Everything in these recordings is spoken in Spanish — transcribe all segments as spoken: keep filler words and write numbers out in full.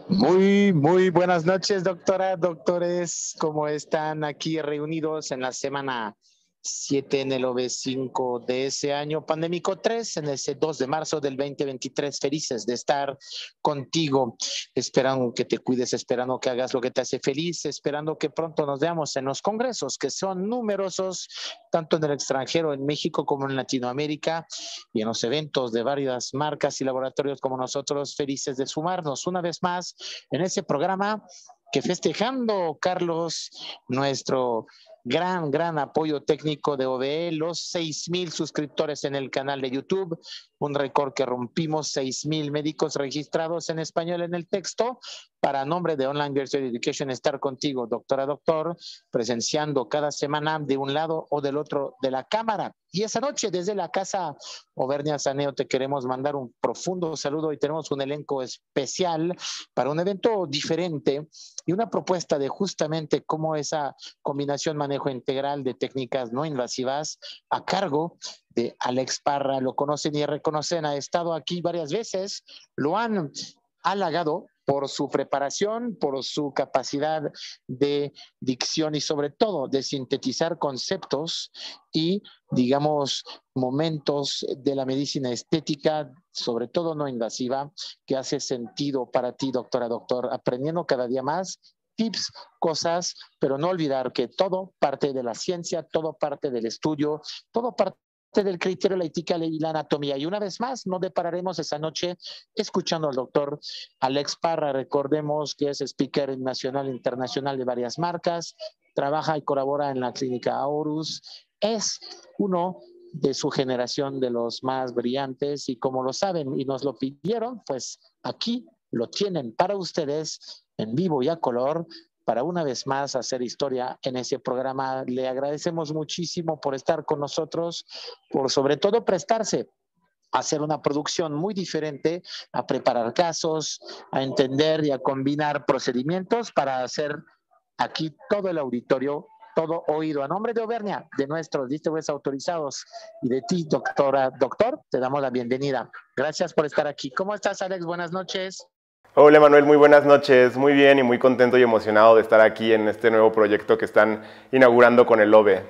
Muy, muy buenas noches, doctora, doctores. ¿Cómo están aquí reunidos en la semana siete en el O V cinco de ese año pandémico tres, en ese dos de marzo del veinte veintitrés? Felices de estar contigo, esperando que te cuides, esperando que hagas lo que te hace feliz, esperando que pronto nos veamos en los congresos, que son numerosos, tanto en el extranjero, en México, como en Latinoamérica, y en los eventos de varias marcas y laboratorios como nosotros, felices de sumarnos una vez más en ese programa que, festejando, Carlos, nuestro gran, gran apoyo técnico de O V E, los seis mil suscriptores en el canal de YouTube, un récord que rompimos, seis mil médicos registrados en español en el texto, para nombre de Online Virtual Education, estar contigo, doctora, doctor, presenciando cada semana de un lado o del otro de la cámara. Y esa noche, desde la Casa Auvernia Saneo, te queremos mandar un profundo saludo y tenemos un elenco especial para un evento diferente y una propuesta de justamente cómo esa combinación manejo integral de técnicas no invasivas a cargo de Alex Parra. Lo conocen y reconocen, ha estado aquí varias veces, lo han halagado por su preparación, por su capacidad de dicción y sobre todo de sintetizar conceptos y, digamos, momentos de la medicina estética, sobre todo no invasiva, que hace sentido para ti, doctora, doctor, aprendiendo cada día más tips, cosas, pero no olvidar que todo parte de la ciencia, todo parte del estudio, todo parte del criterio, la ética y la anatomía. Y una vez más, no depararemos esa noche escuchando al doctor Alex Parra. Recordemos que es speaker nacional e internacional de varias marcas, trabaja y colabora en la clínica Aurus, es uno de su generación de los más brillantes y, como lo saben y nos lo pidieron, pues aquí lo tienen para ustedes en vivo y a color, para una vez más hacer historia en ese programa. Le agradecemos muchísimo por estar con nosotros, por sobre todo prestarse a hacer una producción muy diferente, a preparar casos, a entender y a combinar procedimientos para hacer aquí todo el auditorio, todo oído. A nombre de Auvernia, de nuestros distribuidores autorizados y de ti, doctora, doctor, te damos la bienvenida. Gracias por estar aquí. ¿Cómo estás, Alex? Buenas noches. Hola, Manuel, muy buenas noches. Muy bien y muy contento y emocionado de estar aquí en este nuevo proyecto que están inaugurando con el O V E.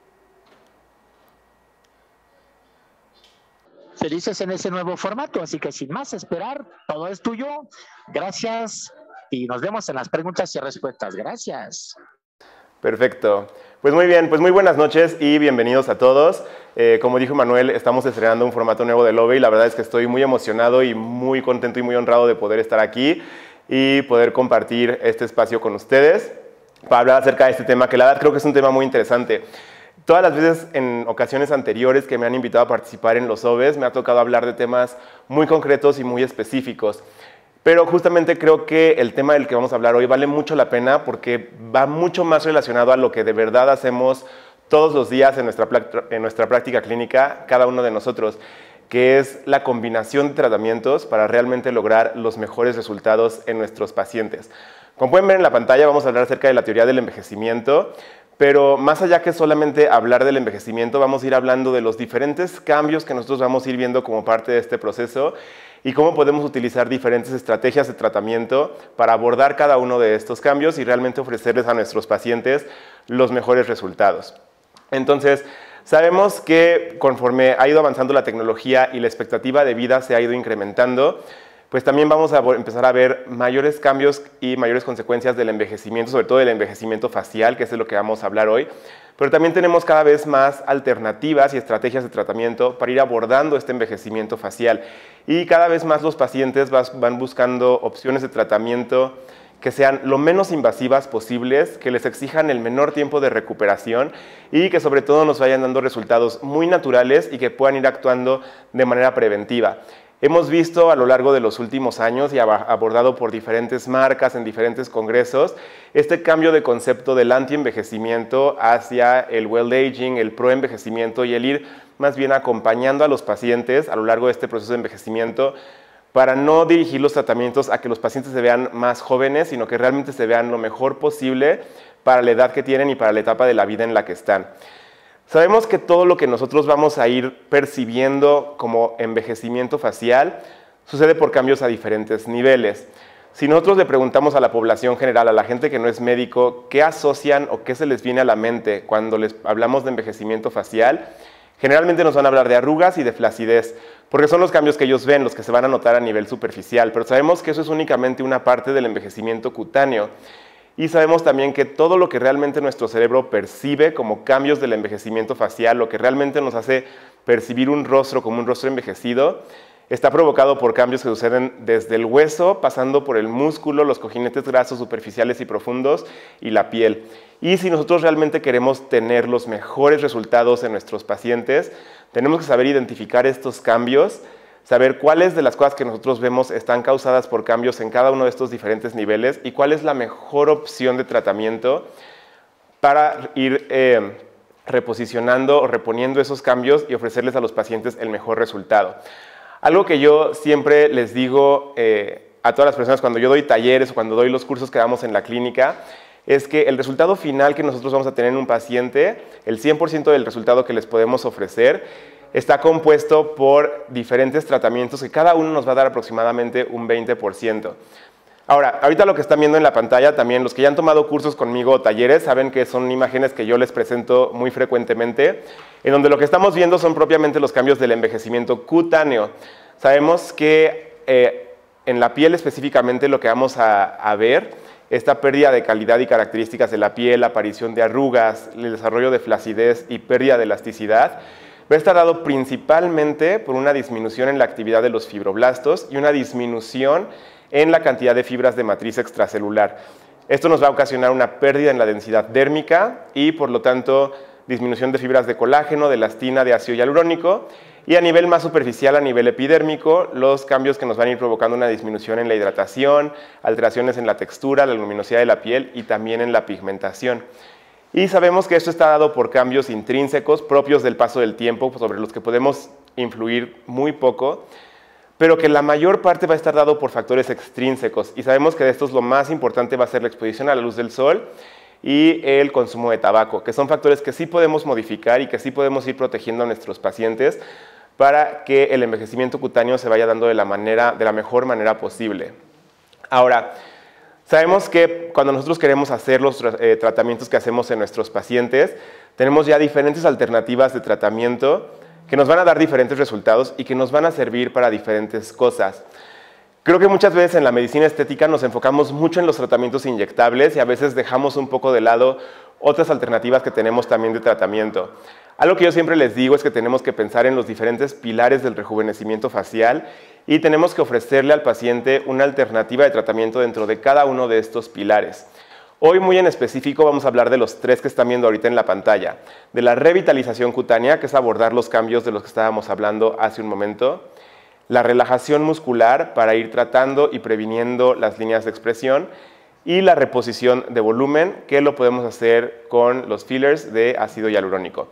Felices en ese nuevo formato, así que sin más esperar, todo es tuyo. Gracias y nos vemos en las preguntas y respuestas. Gracias. Perfecto. Pues muy bien, pues muy buenas noches y bienvenidos a todos. Eh, como dijo Manuel, estamos estrenando un formato nuevo del O V E y la verdad es que estoy muy emocionado y muy contento y muy honrado de poder estar aquí y poder compartir este espacio con ustedes para hablar acerca de este tema, que la verdad creo que es un tema muy interesante. Todas las veces en ocasiones anteriores que me han invitado a participar en los O V Es me ha tocado hablar de temas muy concretos y muy específicos. Pero justamente creo que el tema del que vamos a hablar hoy vale mucho la pena porque va mucho más relacionado a lo que de verdad hacemos todos los días en nuestra, en nuestra práctica clínica, cada uno de nosotros, que es la combinación de tratamientos para realmente lograr los mejores resultados en nuestros pacientes. Como pueden ver en la pantalla, vamos a hablar acerca de la teoría del envejecimiento, pero más allá que solamente hablar del envejecimiento, vamos a ir hablando de los diferentes cambios que nosotros vamos a ir viendo como parte de este proceso y cómo podemos utilizar diferentes estrategias de tratamiento para abordar cada uno de estos cambios y realmente ofrecerles a nuestros pacientes los mejores resultados. Entonces, sabemos que conforme ha ido avanzando la tecnología y la expectativa de vida se ha ido incrementando, pues también vamos a empezar a ver mayores cambios y mayores consecuencias del envejecimiento, sobre todo del envejecimiento facial, que es de lo que vamos a hablar hoy. Pero también tenemos cada vez más alternativas y estrategias de tratamiento para ir abordando este envejecimiento facial. Y cada vez más los pacientes van buscando opciones de tratamiento que sean lo menos invasivas posibles, que les exijan el menor tiempo de recuperación y que sobre todo nos vayan dando resultados muy naturales y que puedan ir actuando de manera preventiva. Hemos visto a lo largo de los últimos años y abordado por diferentes marcas en diferentes congresos este cambio de concepto del anti-envejecimiento hacia el well-aging, el pro-envejecimiento y el ir más bien acompañando a los pacientes a lo largo de este proceso de envejecimiento para no dirigir los tratamientos a que los pacientes se vean más jóvenes, sino que realmente se vean lo mejor posible para la edad que tienen y para la etapa de la vida en la que están. Sabemos que todo lo que nosotros vamos a ir percibiendo como envejecimiento facial sucede por cambios a diferentes niveles. Si nosotros le preguntamos a la población general, a la gente que no es médico, qué asocian o qué se les viene a la mente cuando les hablamos de envejecimiento facial, generalmente nos van a hablar de arrugas y de flacidez, porque son los cambios que ellos ven, los que se van a notar a nivel superficial, pero sabemos que eso es únicamente una parte del envejecimiento cutáneo. Y sabemos también que todo lo que realmente nuestro cerebro percibe como cambios del envejecimiento facial, lo que realmente nos hace percibir un rostro como un rostro envejecido, está provocado por cambios que suceden desde el hueso, pasando por el músculo, los cojinetes grasos superficiales y profundos y la piel. Y si nosotros realmente queremos tener los mejores resultados en nuestros pacientes, tenemos que saber identificar estos cambios, saber cuáles de las cosas que nosotros vemos están causadas por cambios en cada uno de estos diferentes niveles y cuál es la mejor opción de tratamiento para ir eh, reposicionando o reponiendo esos cambios y ofrecerles a los pacientes el mejor resultado. Algo que yo siempre les digo eh, a todas las personas cuando yo doy talleres o cuando doy los cursos que damos en la clínica, es que el resultado final que nosotros vamos a tener en un paciente, el cien por ciento del resultado que les podemos ofrecer, está compuesto por diferentes tratamientos que cada uno nos va a dar aproximadamente un veinte por ciento. Ahora, ahorita lo que están viendo en la pantalla, también los que ya han tomado cursos conmigo o talleres, saben que son imágenes que yo les presento muy frecuentemente, en donde lo que estamos viendo son propiamente los cambios del envejecimiento cutáneo. Sabemos que eh, en la piel específicamente lo que vamos a, a ver, esta pérdida de calidad y características de la piel, aparición de arrugas, el desarrollo de flacidez y pérdida de elasticidad, va a estar dado principalmente por una disminución en la actividad de los fibroblastos y una disminución en la cantidad de fibras de matriz extracelular. Esto nos va a ocasionar una pérdida en la densidad dérmica y, por lo tanto, disminución de fibras de colágeno, de elastina, de ácido hialurónico. Y a nivel más superficial, a nivel epidérmico, los cambios que nos van a ir provocando una disminución en la hidratación, alteraciones en la textura, la luminosidad de la piel y también en la pigmentación. Y sabemos que esto está dado por cambios intrínsecos propios del paso del tiempo, sobre los que podemos influir muy poco, pero que la mayor parte va a estar dado por factores extrínsecos. Y sabemos que de estos lo más importante va a ser la exposición a la luz del sol y el consumo de tabaco, que son factores que sí podemos modificar y que sí podemos ir protegiendo a nuestros pacientes para que el envejecimiento cutáneo se vaya dando de la, manera, de la mejor manera posible. Ahora, sabemos que cuando nosotros queremos hacer los eh, tratamientos que hacemos en nuestros pacientes, tenemos ya diferentes alternativas de tratamiento que nos van a dar diferentes resultados y que nos van a servir para diferentes cosas. Creo que muchas veces en la medicina estética nos enfocamos mucho en los tratamientos inyectables y a veces dejamos un poco de lado otras alternativas que tenemos también de tratamiento. Algo que yo siempre les digo es que tenemos que pensar en los diferentes pilares del rejuvenecimiento facial y tenemos que ofrecerle al paciente una alternativa de tratamiento dentro de cada uno de estos pilares. Hoy muy en específico vamos a hablar de los tres que están viendo ahorita en la pantalla. De la revitalización cutánea, que es abordar los cambios de los que estábamos hablando hace un momento. La relajación muscular para ir tratando y previniendo las líneas de expresión. Y la reposición de volumen, que lo podemos hacer con los fillers de ácido hialurónico.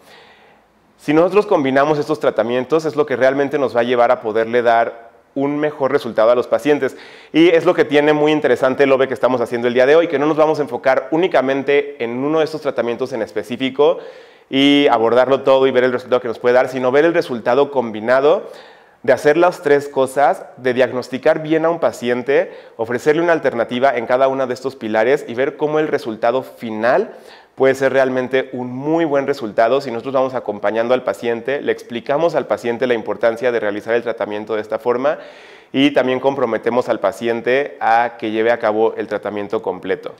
Si nosotros combinamos estos tratamientos, es lo que realmente nos va a llevar a poderle dar un mejor resultado a los pacientes. Y es lo que tiene muy interesante el O V E que estamos haciendo el día de hoy, que no nos vamos a enfocar únicamente en uno de estos tratamientos en específico y abordarlo todo y ver el resultado que nos puede dar, sino ver el resultado combinado de hacer las tres cosas, de diagnosticar bien a un paciente, ofrecerle una alternativa en cada uno de estos pilares y ver cómo el resultado final puede ser realmente un muy buen resultado si nosotros vamos acompañando al paciente, le explicamos al paciente la importancia de realizar el tratamiento de esta forma y también comprometemos al paciente a que lleve a cabo el tratamiento completo.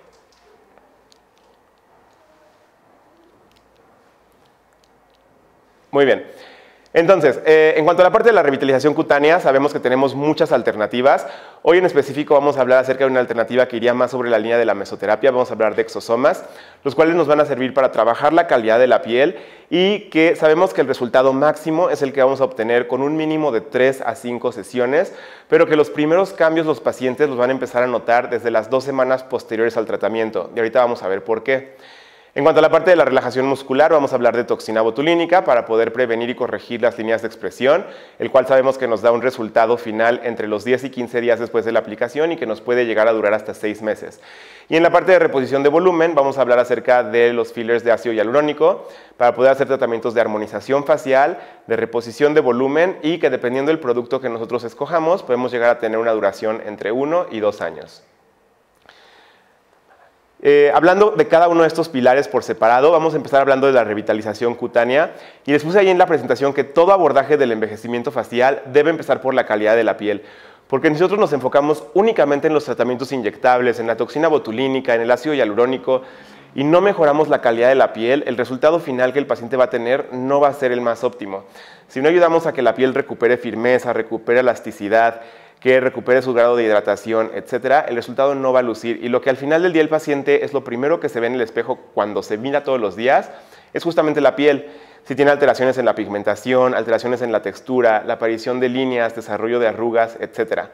Muy bien. Entonces, eh, en cuanto a la parte de la revitalización cutánea, sabemos que tenemos muchas alternativas. Hoy en específico vamos a hablar acerca de una alternativa que iría más sobre la línea de la mesoterapia. Vamos a hablar de exosomas, los cuales nos van a servir para trabajar la calidad de la piel y que sabemos que el resultado máximo es el que vamos a obtener con un mínimo de tres a cinco sesiones, pero que los primeros cambios los pacientes los van a empezar a notar desde las dos semanas posteriores al tratamiento. Y ahorita vamos a ver por qué. En cuanto a la parte de la relajación muscular, vamos a hablar de toxina botulínica para poder prevenir y corregir las líneas de expresión, el cual sabemos que nos da un resultado final entre los diez y quince días después de la aplicación y que nos puede llegar a durar hasta seis meses. Y en la parte de reposición de volumen, vamos a hablar acerca de los fillers de ácido hialurónico para poder hacer tratamientos de armonización facial, de reposición de volumen y que dependiendo del producto que nosotros escojamos, podemos llegar a tener una duración entre uno y dos años. Eh, hablando de cada uno de estos pilares por separado, vamos a empezar hablando de la revitalización cutánea y les puse ahí en la presentación que todo abordaje del envejecimiento facial debe empezar por la calidad de la piel, porque nosotros nos enfocamos únicamente en los tratamientos inyectables, en la toxina botulínica, en el ácido hialurónico y no mejoramos la calidad de la piel, el resultado final que el paciente va a tener no va a ser el más óptimo. Si no ayudamos a que la piel recupere firmeza, recupere elasticidad, que recupere su grado de hidratación, etcétera, el resultado no va a lucir. Y lo que al final del día el paciente es lo primero que se ve en el espejo cuando se mira todos los días, es justamente la piel. Si tiene alteraciones en la pigmentación, alteraciones en la textura, la aparición de líneas, desarrollo de arrugas, etcétera.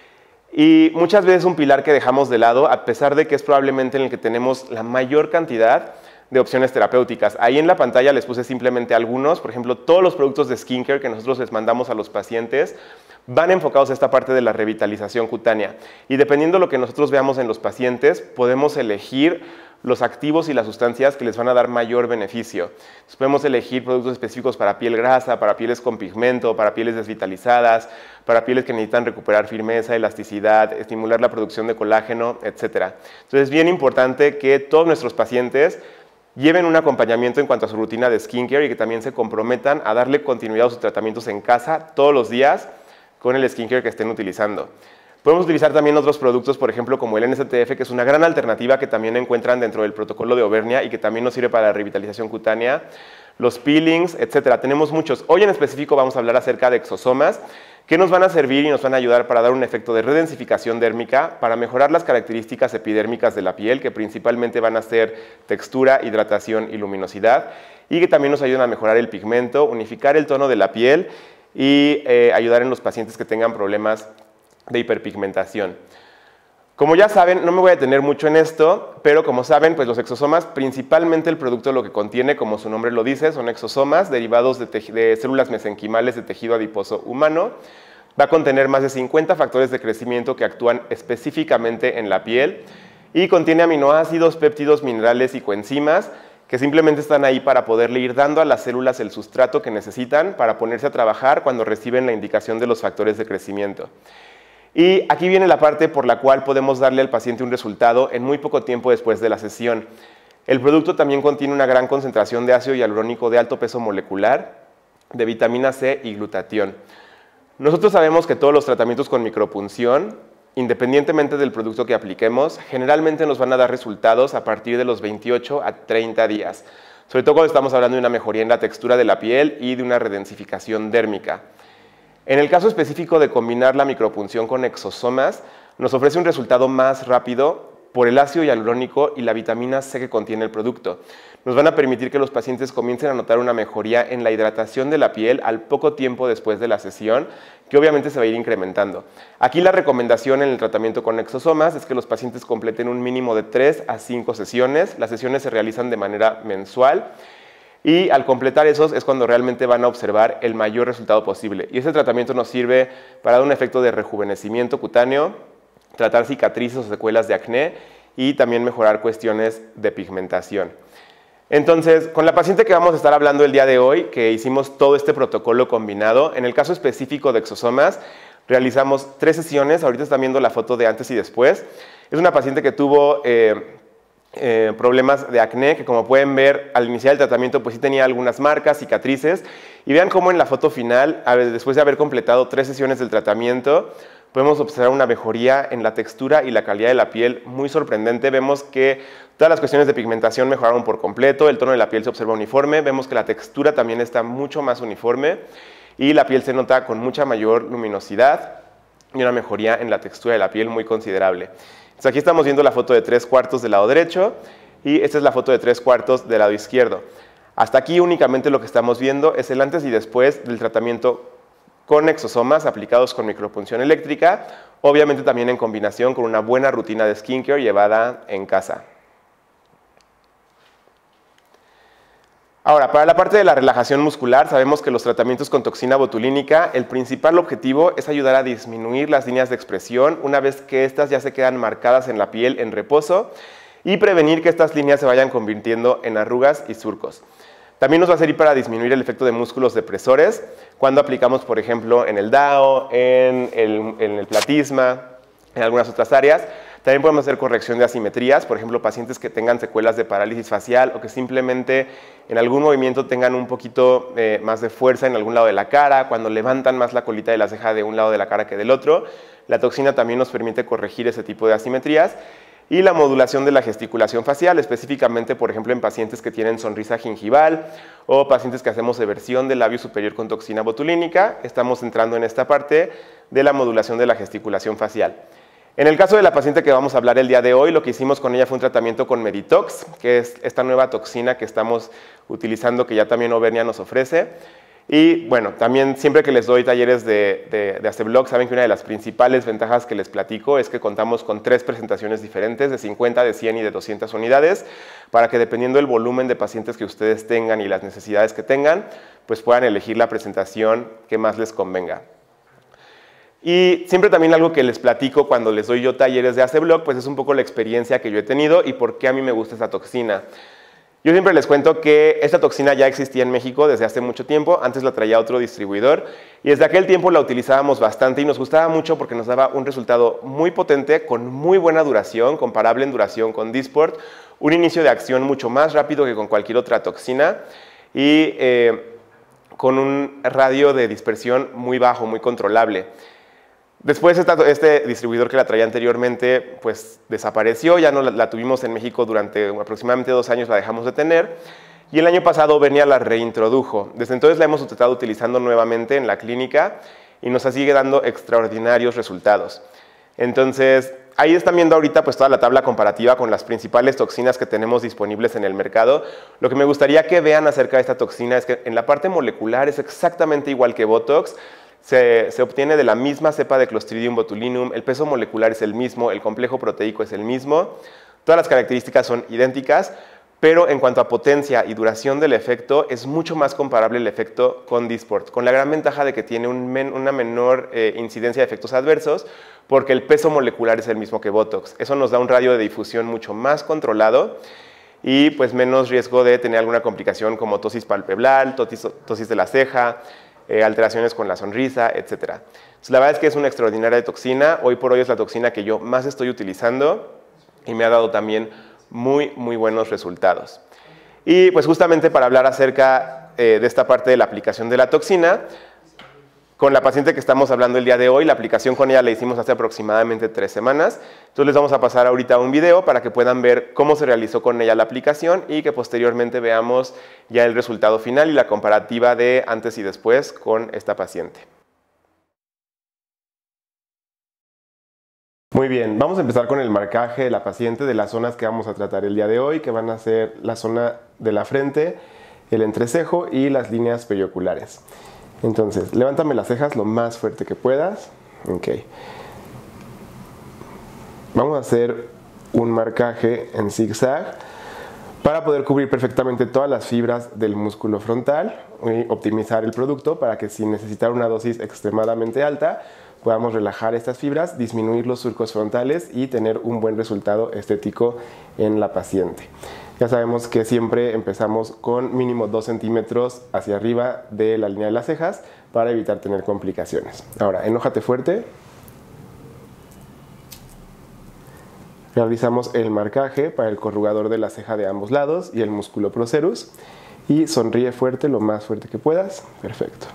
Y muchas veces un pilar que dejamos de lado, a pesar de que es probablemente en el que tenemos la mayor cantidad de opciones terapéuticas. Ahí en la pantalla les puse simplemente algunos, por ejemplo, todos los productos de skincare que nosotros les mandamos a los pacientes van enfocados a esta parte de la revitalización cutánea. Y dependiendo de lo que nosotros veamos en los pacientes, podemos elegir los activos y las sustancias que les van a dar mayor beneficio. Entonces, podemos elegir productos específicos para piel grasa, para pieles con pigmento, para pieles desvitalizadas, para pieles que necesitan recuperar firmeza, elasticidad, estimular la producción de colágeno, etcétera. Entonces, es bien importante que todos nuestros pacientes lleven un acompañamiento en cuanto a su rutina de skincare y que también se comprometan a darle continuidad a sus tratamientos en casa todos los días con el skincare que estén utilizando. Podemos utilizar también otros productos, por ejemplo, como el N S T F, que es una gran alternativa que también encuentran dentro del protocolo de Auvernia y que también nos sirve para la revitalización cutánea, los peelings, etcétera. Tenemos muchos. Hoy en específico vamos a hablar acerca de exosomas, que nos van a servir y nos van a ayudar para dar un efecto de redensificación dérmica, para mejorar las características epidérmicas de la piel, que principalmente van a ser textura, hidratación y luminosidad, y que también nos ayudan a mejorar el pigmento, unificar el tono de la piel y eh, ayudar en los pacientes que tengan problemas de hiperpigmentación. Como ya saben, no me voy a detener mucho en esto, pero como saben, pues los exosomas, principalmente el producto lo que contiene, como su nombre lo dice, son exosomas derivados de, de células mesenquimales de tejido adiposo humano. Va a contener más de cincuenta factores de crecimiento que actúan específicamente en la piel y contiene aminoácidos, péptidos, minerales y coenzimas que simplemente están ahí para poderle ir dando a las células el sustrato que necesitan para ponerse a trabajar cuando reciben la indicación de los factores de crecimiento. Y aquí viene la parte por la cual podemos darle al paciente un resultado en muy poco tiempo después de la sesión. El producto también contiene una gran concentración de ácido hialurónico de alto peso molecular, de vitamina C y glutatión. Nosotros sabemos que todos los tratamientos con micropunción, independientemente del producto que apliquemos, generalmente nos van a dar resultados a partir de los veintiocho a treinta días, sobre todo cuando estamos hablando de una mejoría en la textura de la piel y de una redensificación dérmica. En el caso específico de combinar la micropunción con exosomas, nos ofrece un resultado más rápido por el ácido hialurónico y la vitamina C que contiene el producto. Nos van a permitir que los pacientes comiencen a notar una mejoría en la hidratación de la piel al poco tiempo después de la sesión, que obviamente se va a ir incrementando. Aquí la recomendación en el tratamiento con exosomas es que los pacientes completen un mínimo de tres a cinco sesiones. Las sesiones se realizan de manera mensual. Y al completar esos es cuando realmente van a observar el mayor resultado posible. Y ese tratamiento nos sirve para dar un efecto de rejuvenecimiento cutáneo, tratar cicatrices o secuelas de acné y también mejorar cuestiones de pigmentación. Entonces, con la paciente que vamos a estar hablando el día de hoy, que hicimos todo este protocolo combinado, en el caso específico de exosomas, realizamos tres sesiones. Ahorita están viendo la foto de antes y después. Es una paciente que tuvo Eh, Eh, problemas de acné, que como pueden ver al iniciar el tratamiento pues sí tenía algunas marcas, cicatrices, y vean cómo en la foto final, a ver, después de haber completado tres sesiones del tratamiento, podemos observar una mejoría en la textura y la calidad de la piel muy sorprendente. Vemos que todas las cuestiones de pigmentación mejoraron por completo, el tono de la piel se observa uniforme, vemos que la textura también está mucho más uniforme y la piel se nota con mucha mayor luminosidad y una mejoría en la textura de la piel muy considerable. Entonces aquí estamos viendo la foto de tres cuartos del lado derecho y esta es la foto de tres cuartos del lado izquierdo. Hasta aquí únicamente lo que estamos viendo es el antes y después del tratamiento con exosomas aplicados con micropunción eléctrica, obviamente también en combinación con una buena rutina de skincare llevada en casa. Ahora, para la parte de la relajación muscular, sabemos que los tratamientos con toxina botulínica, el principal objetivo es ayudar a disminuir las líneas de expresión una vez que estas ya se quedan marcadas en la piel en reposo y prevenir que estas líneas se vayan convirtiendo en arrugas y surcos. También nos va a servir para disminuir el efecto de músculos depresores cuando aplicamos, por ejemplo, en el D A O, en el, en el platisma, en algunas otras áreas. También podemos hacer corrección de asimetrías, por ejemplo, pacientes que tengan secuelas de parálisis facial o que simplemente en algún movimiento tengan un poquito eh, más de fuerza en algún lado de la cara, cuando levantan más la colita de la ceja de un lado de la cara que del otro. La toxina también nos permite corregir ese tipo de asimetrías. Y la modulación de la gesticulación facial, específicamente, por ejemplo, en pacientes que tienen sonrisa gingival o pacientes que hacemos eversión del labio superior con toxina botulínica, estamos entrando en esta parte de la modulación de la gesticulación facial. En el caso de la paciente que vamos a hablar el día de hoy, lo que hicimos con ella fue un tratamiento con Meditox, que es esta nueva toxina que estamos utilizando, que ya también Auvernia nos ofrece. Y bueno, también siempre que les doy talleres de, de, de Aceblog, saben que una de las principales ventajas que les platico es que contamos con tres presentaciones diferentes, de cincuenta, de cien y de doscientas unidades, para que dependiendo del volumen de pacientes que ustedes tengan y las necesidades que tengan, pues puedan elegir la presentación que más les convenga. Y siempre también algo que les platico cuando les doy yo talleres de Aceblog, pues es un poco la experiencia que yo he tenido y por qué a mí me gusta esta toxina. Yo siempre les cuento que esta toxina ya existía en México desde hace mucho tiempo, antes la traía otro distribuidor y desde aquel tiempo la utilizábamos bastante y nos gustaba mucho porque nos daba un resultado muy potente, con muy buena duración, comparable en duración con Dysport, un inicio de acción mucho más rápido que con cualquier otra toxina y eh, con un radio de dispersión muy bajo, muy controlable. Después esta, este distribuidor que la traía anteriormente pues desapareció, ya no la, la tuvimos en México durante aproximadamente dos años, la dejamos de tener y el año pasado Auvernia la reintrodujo. Desde entonces la hemos estado utilizando nuevamente en la clínica y nos sigue dando extraordinarios resultados. Entonces ahí están viendo ahorita pues toda la tabla comparativa con las principales toxinas que tenemos disponibles en el mercado. Lo que me gustaría que vean acerca de esta toxina es que en la parte molecular es exactamente igual que Botox. Se, se obtiene de la misma cepa de Clostridium botulinum, el peso molecular es el mismo, el complejo proteico es el mismo, todas las características son idénticas, pero en cuanto a potencia y duración del efecto, es mucho más comparable el efecto con Dysport, con la gran ventaja de que tiene un men, una menor eh, incidencia de efectos adversos, porque el peso molecular es el mismo que Botox. Eso nos da un radio de difusión mucho más controlado y pues menos riesgo de tener alguna complicación como tosis palpebral, tosis, tosis de la ceja, Eh, alteraciones con la sonrisa, etcétera. Entonces, la verdad es que es una extraordinaria toxina. Hoy por hoy es la toxina que yo más estoy utilizando y me ha dado también muy, muy buenos resultados. Y pues justamente para hablar acerca eh, de esta parte de la aplicación de la toxina, con la paciente que estamos hablando el día de hoy, la aplicación con ella la hicimos hace aproximadamente tres semanas. Entonces les vamos a pasar ahorita un video para que puedan ver cómo se realizó con ella la aplicación y que posteriormente veamos ya el resultado final y la comparativa de antes y después con esta paciente. Muy bien, vamos a empezar con el marcaje de la paciente de las zonas que vamos a tratar el día de hoy, que van a ser la zona de la frente, el entrecejo y las líneas perioculares. Entonces, levántame las cejas lo más fuerte que puedas. Ok. Vamos a hacer un marcaje en zigzag para poder cubrir perfectamente todas las fibras del músculo frontal y optimizar el producto para que sin necesitar una dosis extremadamente alta podamos relajar estas fibras, disminuir los surcos frontales y tener un buen resultado estético en la paciente. Ya sabemos que siempre empezamos con mínimo dos centímetros hacia arriba de la línea de las cejas para evitar tener complicaciones. Ahora, enójate fuerte. Realizamos el marcaje para el corrugador de la ceja de ambos lados y el músculo procerus. Y sonríe fuerte, lo más fuerte que puedas. Perfecto.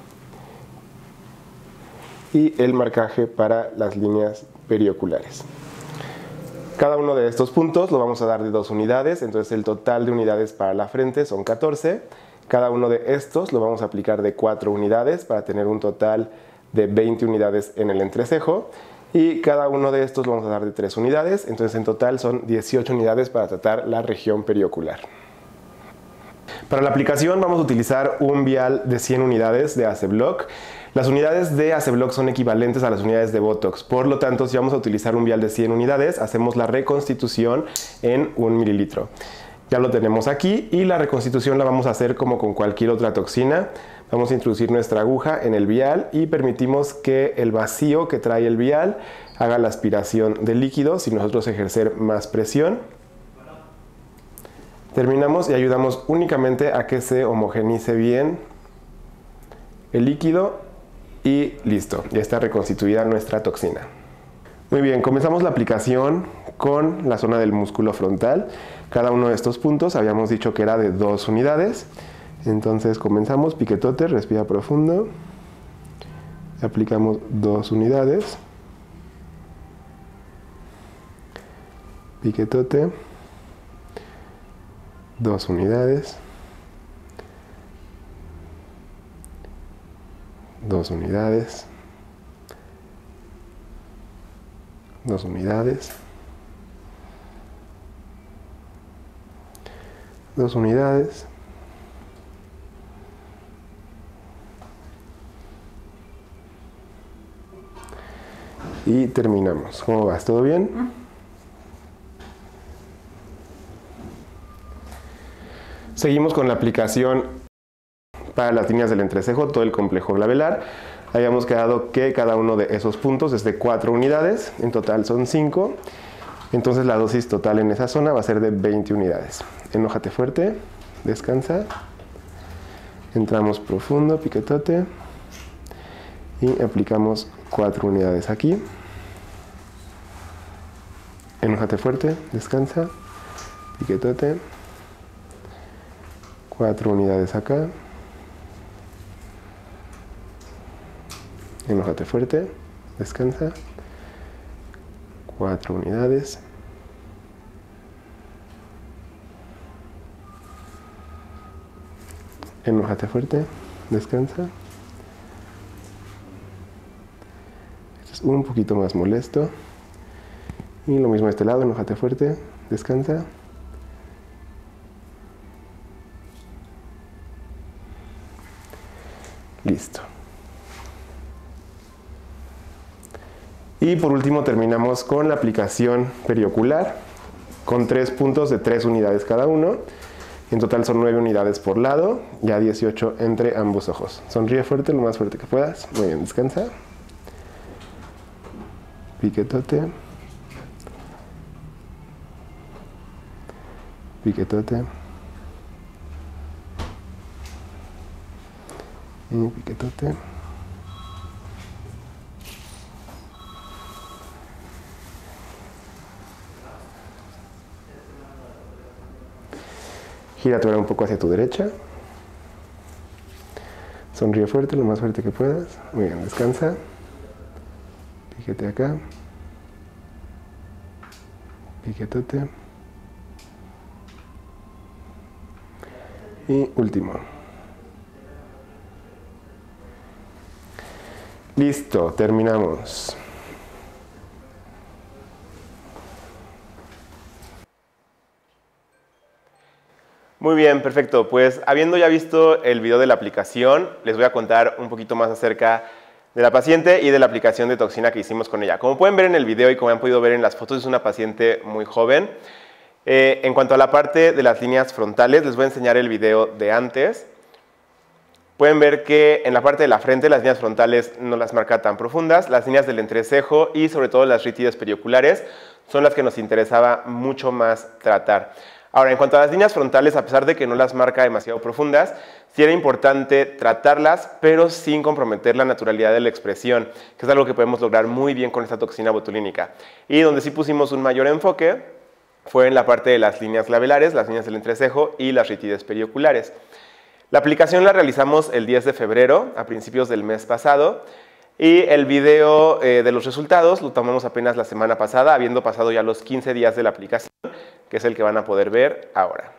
Y el marcaje para las líneas perioculares. Cada uno de estos puntos lo vamos a dar de dos unidades, entonces el total de unidades para la frente son catorce. Cada uno de estos lo vamos a aplicar de cuatro unidades para tener un total de veinte unidades en el entrecejo. Y cada uno de estos lo vamos a dar de tres unidades, entonces en total son dieciocho unidades para tratar la región periocular. Para la aplicación vamos a utilizar un vial de cien unidades de Aceblog. Las unidades de Aceblog son equivalentes a las unidades de Botox, por lo tanto si vamos a utilizar un vial de cien unidades, hacemos la reconstitución en un mililitro. Ya lo tenemos aquí y la reconstitución la vamos a hacer como con cualquier otra toxina. Vamos a introducir nuestra aguja en el vial y permitimos que el vacío que trae el vial haga la aspiración del líquido sin nosotros ejercer más presión. Terminamos y ayudamos únicamente a que se homogenice bien el líquido y listo, ya está reconstituida nuestra toxina. Muy bien, comenzamos la aplicación con la zona del músculo frontal. Cada uno de estos puntos habíamos dicho que era de dos unidades. Entonces comenzamos, piquetote, respira profundo. Aplicamos dos unidades. Piquetote. Dos unidades. Dos unidades. Dos unidades. Dos unidades. Y terminamos. ¿Cómo vas? ¿Todo bien? Seguimos con la aplicación para las líneas del entrecejo, todo el complejo glabelar. Habíamos quedado que cada uno de esos puntos es de cuatro unidades, en total son cinco. Entonces la dosis total en esa zona va a ser de veinte unidades. Enójate fuerte, descansa. Entramos profundo, piquetote. Y aplicamos cuatro unidades aquí. Enójate fuerte, descansa. Piquetote. Cuatro unidades acá. Enójate fuerte, descansa. Cuatro unidades. Enójate fuerte, descansa. Este es un poquito más molesto. Y lo mismo de este lado, enójate fuerte, descansa. Listo. Y por último terminamos con la aplicación periocular con tres puntos de tres unidades cada uno. En total son nueve unidades por lado, ya dieciocho entre ambos ojos. Sonríe fuerte, lo más fuerte que puedas. Muy bien, descansa. Piquetote. Piquetote. Y piquetote. Gira tu cara un poco hacia tu derecha. Sonríe fuerte, lo más fuerte que puedas. Muy bien, descansa. Piquete acá. Piquetote. Y último. Listo, terminamos. Muy bien, perfecto. Pues habiendo ya visto el video de la aplicación, les voy a contar un poquito más acerca de la paciente y de la aplicación de toxina que hicimos con ella. Como pueden ver en el video y como han podido ver en las fotos, es una paciente muy joven. Eh, en cuanto a la parte de las líneas frontales, les voy a enseñar el video de antes. Pueden ver que en la parte de la frente las líneas frontales no las marca tan profundas. Las líneas del entrecejo y sobre todo las rítides perioculares son las que nos interesaba mucho más tratar. Ahora, en cuanto a las líneas frontales, a pesar de que no las marca demasiado profundas, sí era importante tratarlas, pero sin comprometer la naturalidad de la expresión, que es algo que podemos lograr muy bien con esta toxina botulínica. Y donde sí pusimos un mayor enfoque fue en la parte de las líneas labelares, las líneas del entrecejo y las rítides perioculares. La aplicación la realizamos el diez de febrero, a principios del mes pasado, y el video eh, de los resultados lo tomamos apenas la semana pasada, habiendo pasado ya los quince días de la aplicación, que es el que van a poder ver ahora.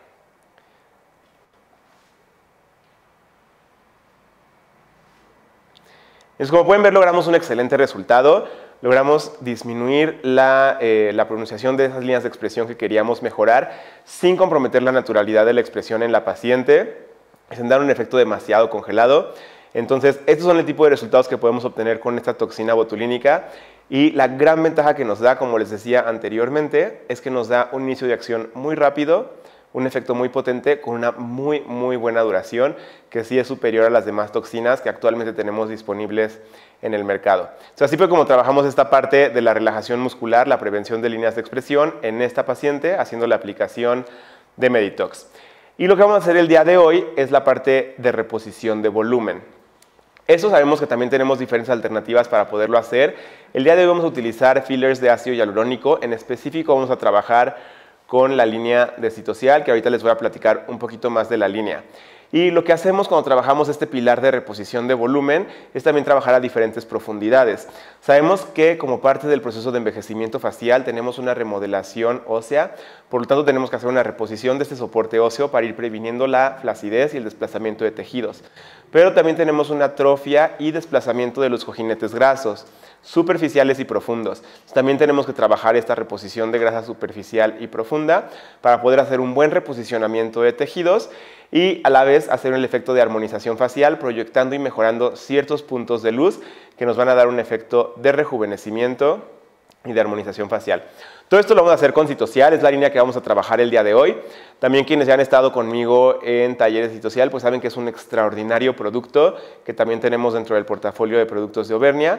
Entonces, como pueden ver, logramos un excelente resultado. Logramos disminuir la, eh, la pronunciación de esas líneas de expresión que queríamos mejorar sin comprometer la naturalidad de la expresión en la paciente, sin dar un efecto demasiado congelado. Entonces, estos son el tipo de resultados que podemos obtener con esta toxina botulínica. Y la gran ventaja que nos da, como les decía anteriormente, es que nos da un inicio de acción muy rápido, un efecto muy potente con una muy, muy buena duración, que sí es superior a las demás toxinas que actualmente tenemos disponibles en el mercado. Entonces, así fue como trabajamos esta parte de la relajación muscular, la prevención de líneas de expresión en esta paciente, haciendo la aplicación de Meditox. Y lo que vamos a hacer el día de hoy es la parte de reposición de volumen. Eso sabemos que también tenemos diferentes alternativas para poderlo hacer. El día de hoy vamos a utilizar fillers de ácido hialurónico. En específico vamos a trabajar con la línea de Citocial, que ahorita les voy a platicar un poquito más de la línea. Y lo que hacemos cuando trabajamos este pilar de reposición de volumen es también trabajar a diferentes profundidades. Sabemos que como parte del proceso de envejecimiento facial tenemos una remodelación ósea, por lo tanto tenemos que hacer una reposición de este soporte óseo para ir previniendo la flacidez y el desplazamiento de tejidos. Pero también tenemos una atrofia y desplazamiento de los cojinetes grasos, superficiales y profundos. También tenemos que trabajar esta reposición de grasa superficial y profunda para poder hacer un buen reposicionamiento de tejidos y a la vez hacer el efecto de armonización facial, proyectando y mejorando ciertos puntos de luz que nos van a dar un efecto de rejuvenecimiento y de armonización facial. Todo esto lo vamos a hacer con Citocial, es la línea que vamos a trabajar el día de hoy. También quienes ya han estado conmigo en talleres de Citocial, pues saben que es un extraordinario producto que también tenemos dentro del portafolio de productos de Auvernia.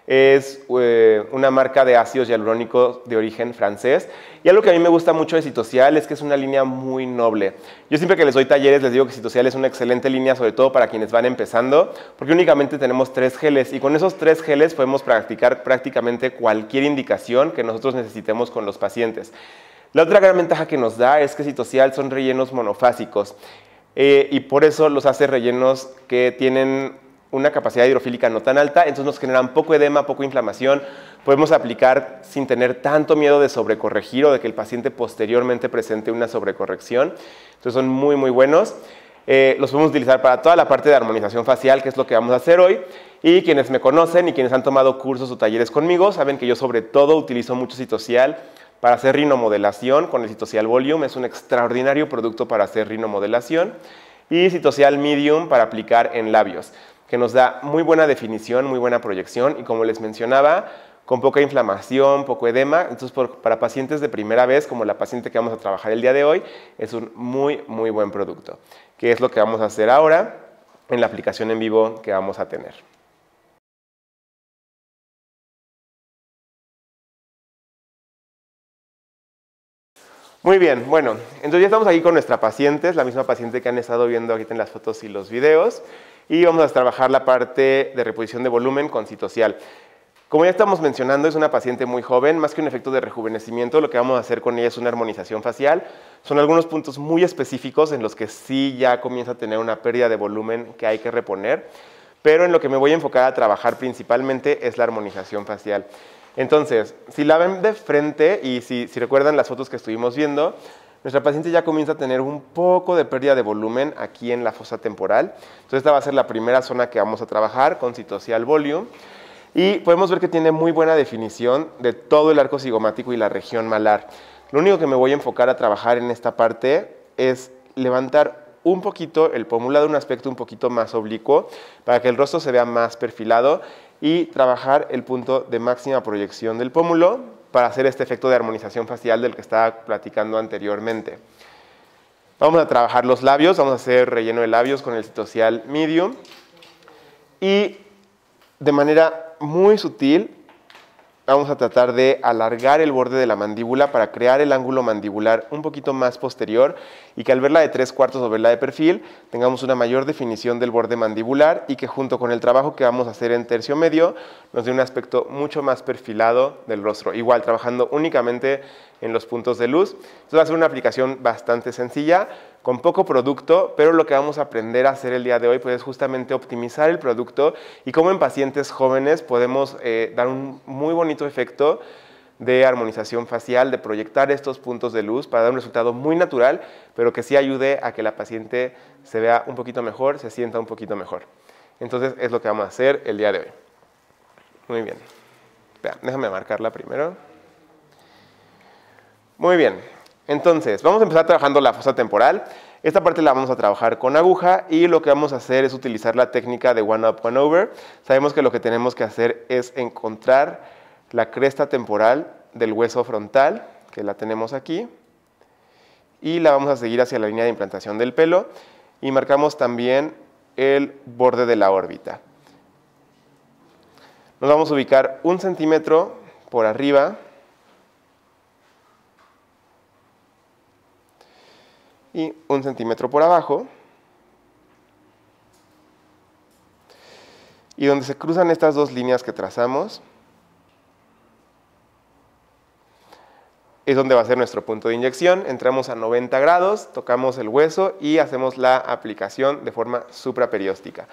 Es eh, una marca de ácidos hialurónicos de origen francés. Y algo que a mí me gusta mucho de Citocial es que es una línea muy noble. Yo siempre que les doy talleres les digo que Citocial es una excelente línea, sobre todo para quienes van empezando, porque únicamente tenemos tres geles y con esos tres geles podemos practicar prácticamente cualquier indicación que nosotros necesitemos con los pacientes. La otra gran ventaja que nos da es que Citocial son rellenos monofásicos eh, y por eso los hace rellenos que tienen una capacidad hidrofílica no tan alta, entonces nos generan poco edema, poco inflamación. Podemos aplicar sin tener tanto miedo de sobrecorregir o de que el paciente posteriormente presente una sobrecorrección. Entonces son muy, muy buenos. Eh, los podemos utilizar para toda la parte de armonización facial, que es lo que vamos a hacer hoy. Y quienes me conocen y quienes han tomado cursos o talleres conmigo saben que yo sobre todo utilizo mucho Citocial para hacer rinomodelación con el Citocial Volume. Es un extraordinario producto para hacer rinomodelación. Y Citocial Medium para aplicar en labios, que nos da muy buena definición, muy buena proyección y como les mencionaba, con poca inflamación, poco edema. Entonces, por, para pacientes de primera vez, como la paciente que vamos a trabajar el día de hoy, es un muy, muy buen producto, que es lo que vamos a hacer ahora en la aplicación en vivo que vamos a tener. Muy bien, bueno, entonces ya estamos aquí con nuestra paciente, es la misma paciente que han estado viendo ahorita en las fotos y los videos, y vamos a trabajar la parte de reposición de volumen con Citocial. Como ya estamos mencionando, es una paciente muy joven, más que un efecto de rejuvenecimiento, lo que vamos a hacer con ella es una armonización facial. Son algunos puntos muy específicos en los que sí ya comienza a tener una pérdida de volumen que hay que reponer, pero en lo que me voy a enfocar a trabajar principalmente es la armonización facial. Entonces, si la ven de frente y si, si recuerdan las fotos que estuvimos viendo, nuestra paciente ya comienza a tener un poco de pérdida de volumen aquí en la fosa temporal. Entonces, esta va a ser la primera zona que vamos a trabajar con Citocial Volume. Y podemos ver que tiene muy buena definición de todo el arco cigomático y la región malar. Lo único que me voy a enfocar a trabajar en esta parte es levantar un poquito el pómulo, de un aspecto un poquito más oblicuo, para que el rostro se vea más perfilado y trabajar el punto de máxima proyección del pómulo para hacer este efecto de armonización facial del que estaba platicando anteriormente. Vamos a trabajar los labios, vamos a hacer relleno de labios con el Citocial Medium y de manera muy sutil vamos a tratar de alargar el borde de la mandíbula para crear el ángulo mandibular un poquito más posterior y que al verla de tres cuartos o verla de perfil tengamos una mayor definición del borde mandibular y que junto con el trabajo que vamos a hacer en tercio medio nos dé un aspecto mucho más perfilado del rostro. Igual trabajando únicamente en los puntos de luz. Esto va a ser una aplicación bastante sencilla, con poco producto, pero lo que vamos a aprender a hacer el día de hoy pues, es justamente optimizar el producto y cómo en pacientes jóvenes podemos eh, dar un muy bonito efecto de armonización facial, de proyectar estos puntos de luz para dar un resultado muy natural, pero que sí ayude a que la paciente se vea un poquito mejor, se sienta un poquito mejor. Entonces es lo que vamos a hacer el día de hoy. Muy bien. Espera, déjame marcarla primero. Muy bien, entonces vamos a empezar trabajando la fosa temporal. Esta parte la vamos a trabajar con aguja y lo que vamos a hacer es utilizar la técnica de One Up, One Over. Sabemos que lo que tenemos que hacer es encontrar la cresta temporal del hueso frontal, que la tenemos aquí, y la vamos a seguir hacia la línea de implantación del pelo y marcamos también el borde de la órbita. Nos vamos a ubicar un centímetro por arriba y un centímetro por abajo. Y donde se cruzan estas dos líneas que trazamos, es donde va a ser nuestro punto de inyección. Entramos a noventa grados, tocamos el hueso y hacemos la aplicación de forma supraperióstica.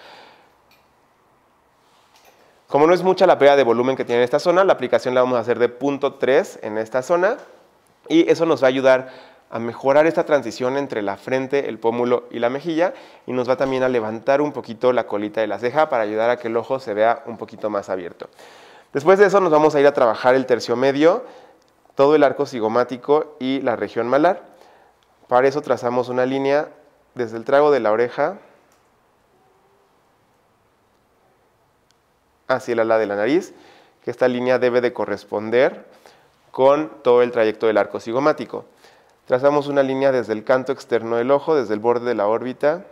Como no es mucha la pérdida de volumen que tiene en esta zona, la aplicación la vamos a hacer de punto tres en esta zona y eso nos va a ayudar a mejorar esta transición entre la frente, el pómulo y la mejilla y nos va también a levantar un poquito la colita de la ceja para ayudar a que el ojo se vea un poquito más abierto. Después de eso nos vamos a ir a trabajar el tercio medio, todo el arco cigomático y la región malar. Para eso trazamos una línea desde el trago de la oreja hacia el ala de la nariz, que esta línea debe de corresponder con todo el trayecto del arco cigomático. Trazamos una línea desde el canto externo del ojo, desde el borde de la órbita,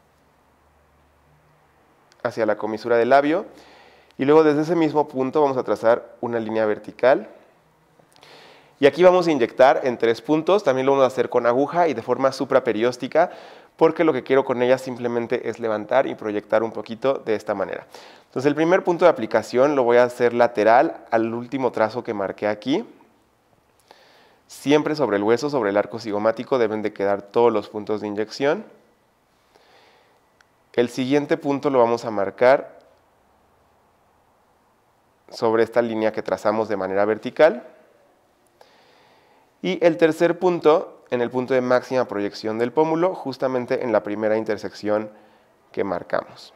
hacia la comisura del labio, y luego desde ese mismo punto vamos a trazar una línea vertical. Y aquí vamos a inyectar en tres puntos, también lo vamos a hacer con aguja y de forma supraperióstica, porque lo que quiero con ella simplemente es levantar y proyectar un poquito de esta manera. Entonces el primer punto de aplicación lo voy a hacer lateral al último trazo que marqué aquí. Siempre sobre el hueso, sobre el arco cigomático, deben de quedar todos los puntos de inyección. El siguiente punto lo vamos a marcar sobre esta línea que trazamos de manera vertical. Y el tercer punto, en el punto de máxima proyección del pómulo, justamente en la primera intersección que marcamos.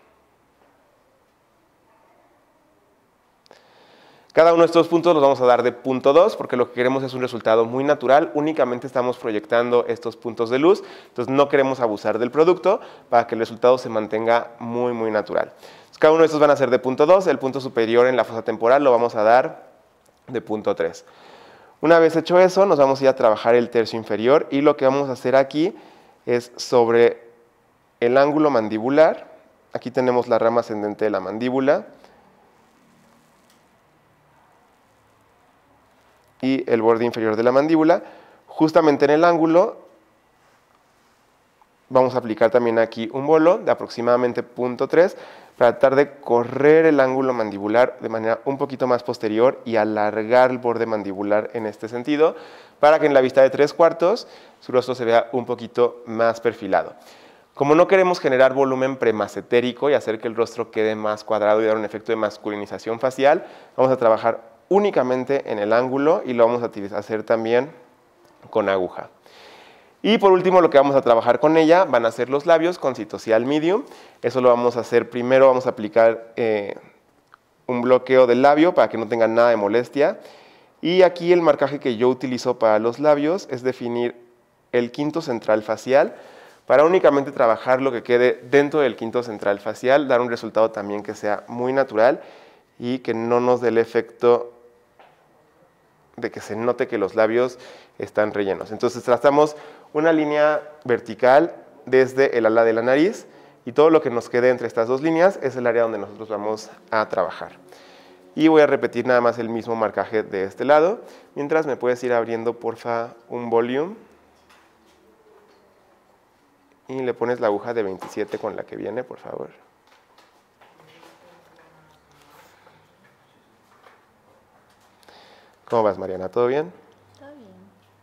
Cada uno de estos puntos los vamos a dar de punto dos porque lo que queremos es un resultado muy natural. Únicamente estamos proyectando estos puntos de luz, entonces no queremos abusar del producto para que el resultado se mantenga muy, muy natural. Entonces, cada uno de estos van a ser de punto dos, el punto superior en la fosa temporal lo vamos a dar de punto tres. Una vez hecho eso, nos vamos a ir a trabajar el tercio inferior y lo que vamos a hacer aquí es sobre el ángulo mandibular. Aquí tenemos la rama ascendente de la mandíbula y el borde inferior de la mandíbula. Justamente en el ángulo vamos a aplicar también aquí un bolo de aproximadamente punto tres para tratar de correr el ángulo mandibular de manera un poquito más posterior y alargar el borde mandibular en este sentido para que en la vista de tres cuartos su rostro se vea un poquito más perfilado. Como no queremos generar volumen premascetérico y hacer que el rostro quede más cuadrado y dar un efecto de masculinización facial, vamos a trabajar únicamente en el ángulo y lo vamos a hacer también con aguja. Y por último lo que vamos a trabajar con ella van a ser los labios con Citocial Medium. Eso lo vamos a hacer primero, vamos a aplicar eh, un bloqueo del labio para que no tengan nada de molestia. Y aquí el marcaje que yo utilizo para los labios es definir el quinto central facial para únicamente trabajar lo que quede dentro del quinto central facial, dar un resultado también que sea muy natural y que no nos dé el efecto de que se note que los labios están rellenos. Entonces trazamos una línea vertical desde el ala de la nariz y todo lo que nos quede entre estas dos líneas es el área donde nosotros vamos a trabajar. Y voy a repetir nada más el mismo marcaje de este lado, mientras me puedes ir abriendo porfa un volume y le pones la aguja de veintisiete con la que viene, por favor. ¿Cómo vas, Mariana? ¿Todo bien? Todo bien.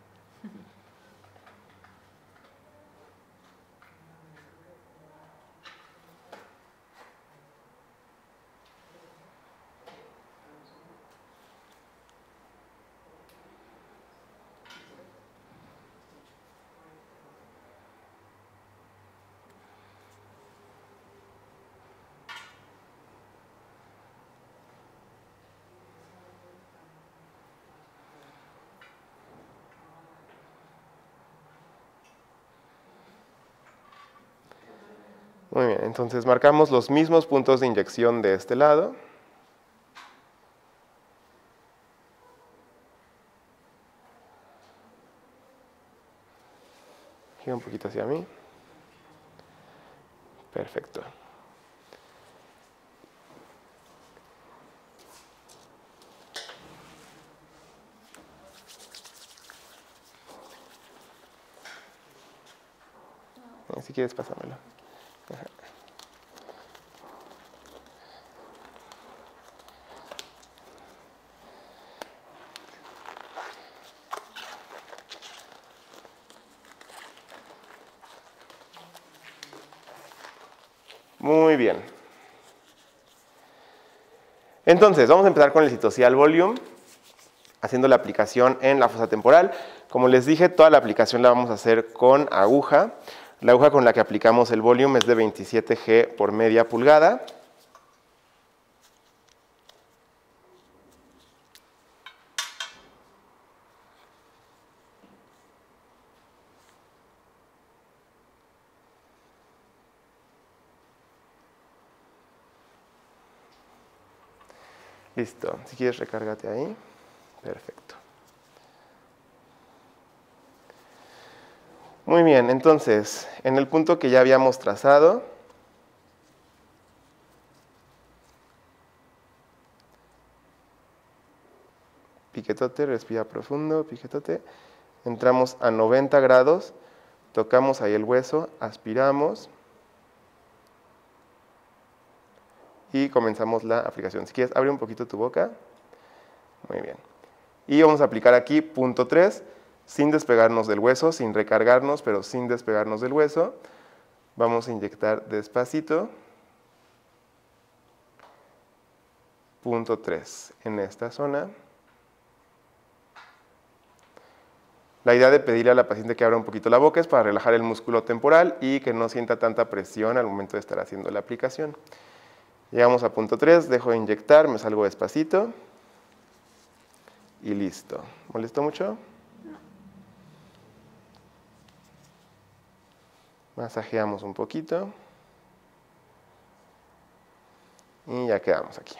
Muy bien, entonces marcamos los mismos puntos de inyección de este lado. Gira un poquito hacia mí. Perfecto. Si quieres, pásamelo. Ajá. Muy bien. Entonces, vamos a empezar con el Cytosol Volume, haciendo la aplicación en la fosa temporal. Como les dije, toda la aplicación la vamos a hacer con aguja. La aguja con la que aplicamos el volume es de veintisiete G por media pulgada. Listo. Si quieres, recárgate ahí. Perfecto. Muy bien, entonces, en el punto que ya habíamos trazado, piquetote, respira profundo, piquetote, entramos a noventa grados, tocamos ahí el hueso, aspiramos y comenzamos la aplicación. Si quieres, abre un poquito tu boca. Muy bien. Y vamos a aplicar aquí punto tres, sin despegarnos del hueso, sin recargarnos, pero sin despegarnos del hueso. Vamos a inyectar despacito. Punto tres en esta zona. La idea de pedirle a la paciente que abra un poquito la boca es para relajar el músculo temporal y que no sienta tanta presión al momento de estar haciendo la aplicación. Llegamos a punto tres, dejo de inyectar, me salgo despacito y listo. ¿Molestó mucho? No. Masajeamos un poquito y ya quedamos aquí.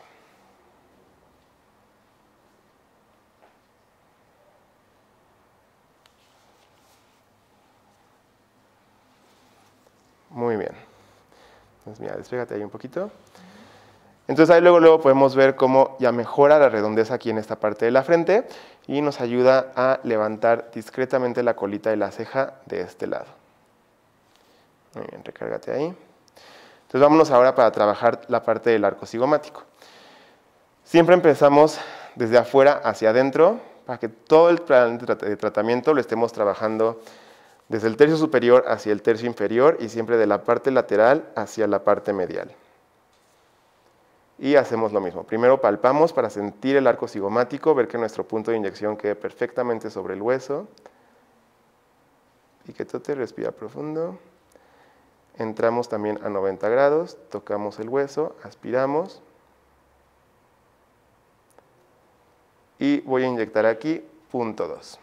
Muy bien. Entonces, mira, despégate ahí un poquito. Entonces, ahí luego, luego podemos ver cómo ya mejora la redondez aquí en esta parte de la frente y nos ayuda a levantar discretamente la colita de la ceja de este lado. Muy bien, recárgate ahí. Entonces, vámonos ahora para trabajar la parte del arco cigomático. Siempre empezamos desde afuera hacia adentro para que todo el plan de tratamiento lo estemos trabajando desde el tercio superior hacia el tercio inferior y siempre de la parte lateral hacia la parte medial. Y hacemos lo mismo. Primero palpamos para sentir el arco cigomático, ver que nuestro punto de inyección quede perfectamente sobre el hueso. Piquetote, respira profundo. Entramos también a noventa grados, tocamos el hueso, aspiramos. Y voy a inyectar aquí punto dos.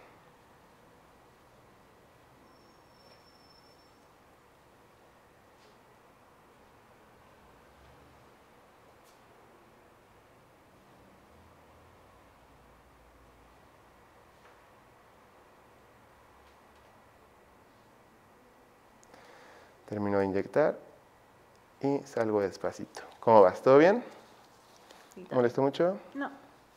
Termino de inyectar y salgo despacito. ¿Cómo vas? ¿Todo bien? Sí, ¿te molestó mucho? No.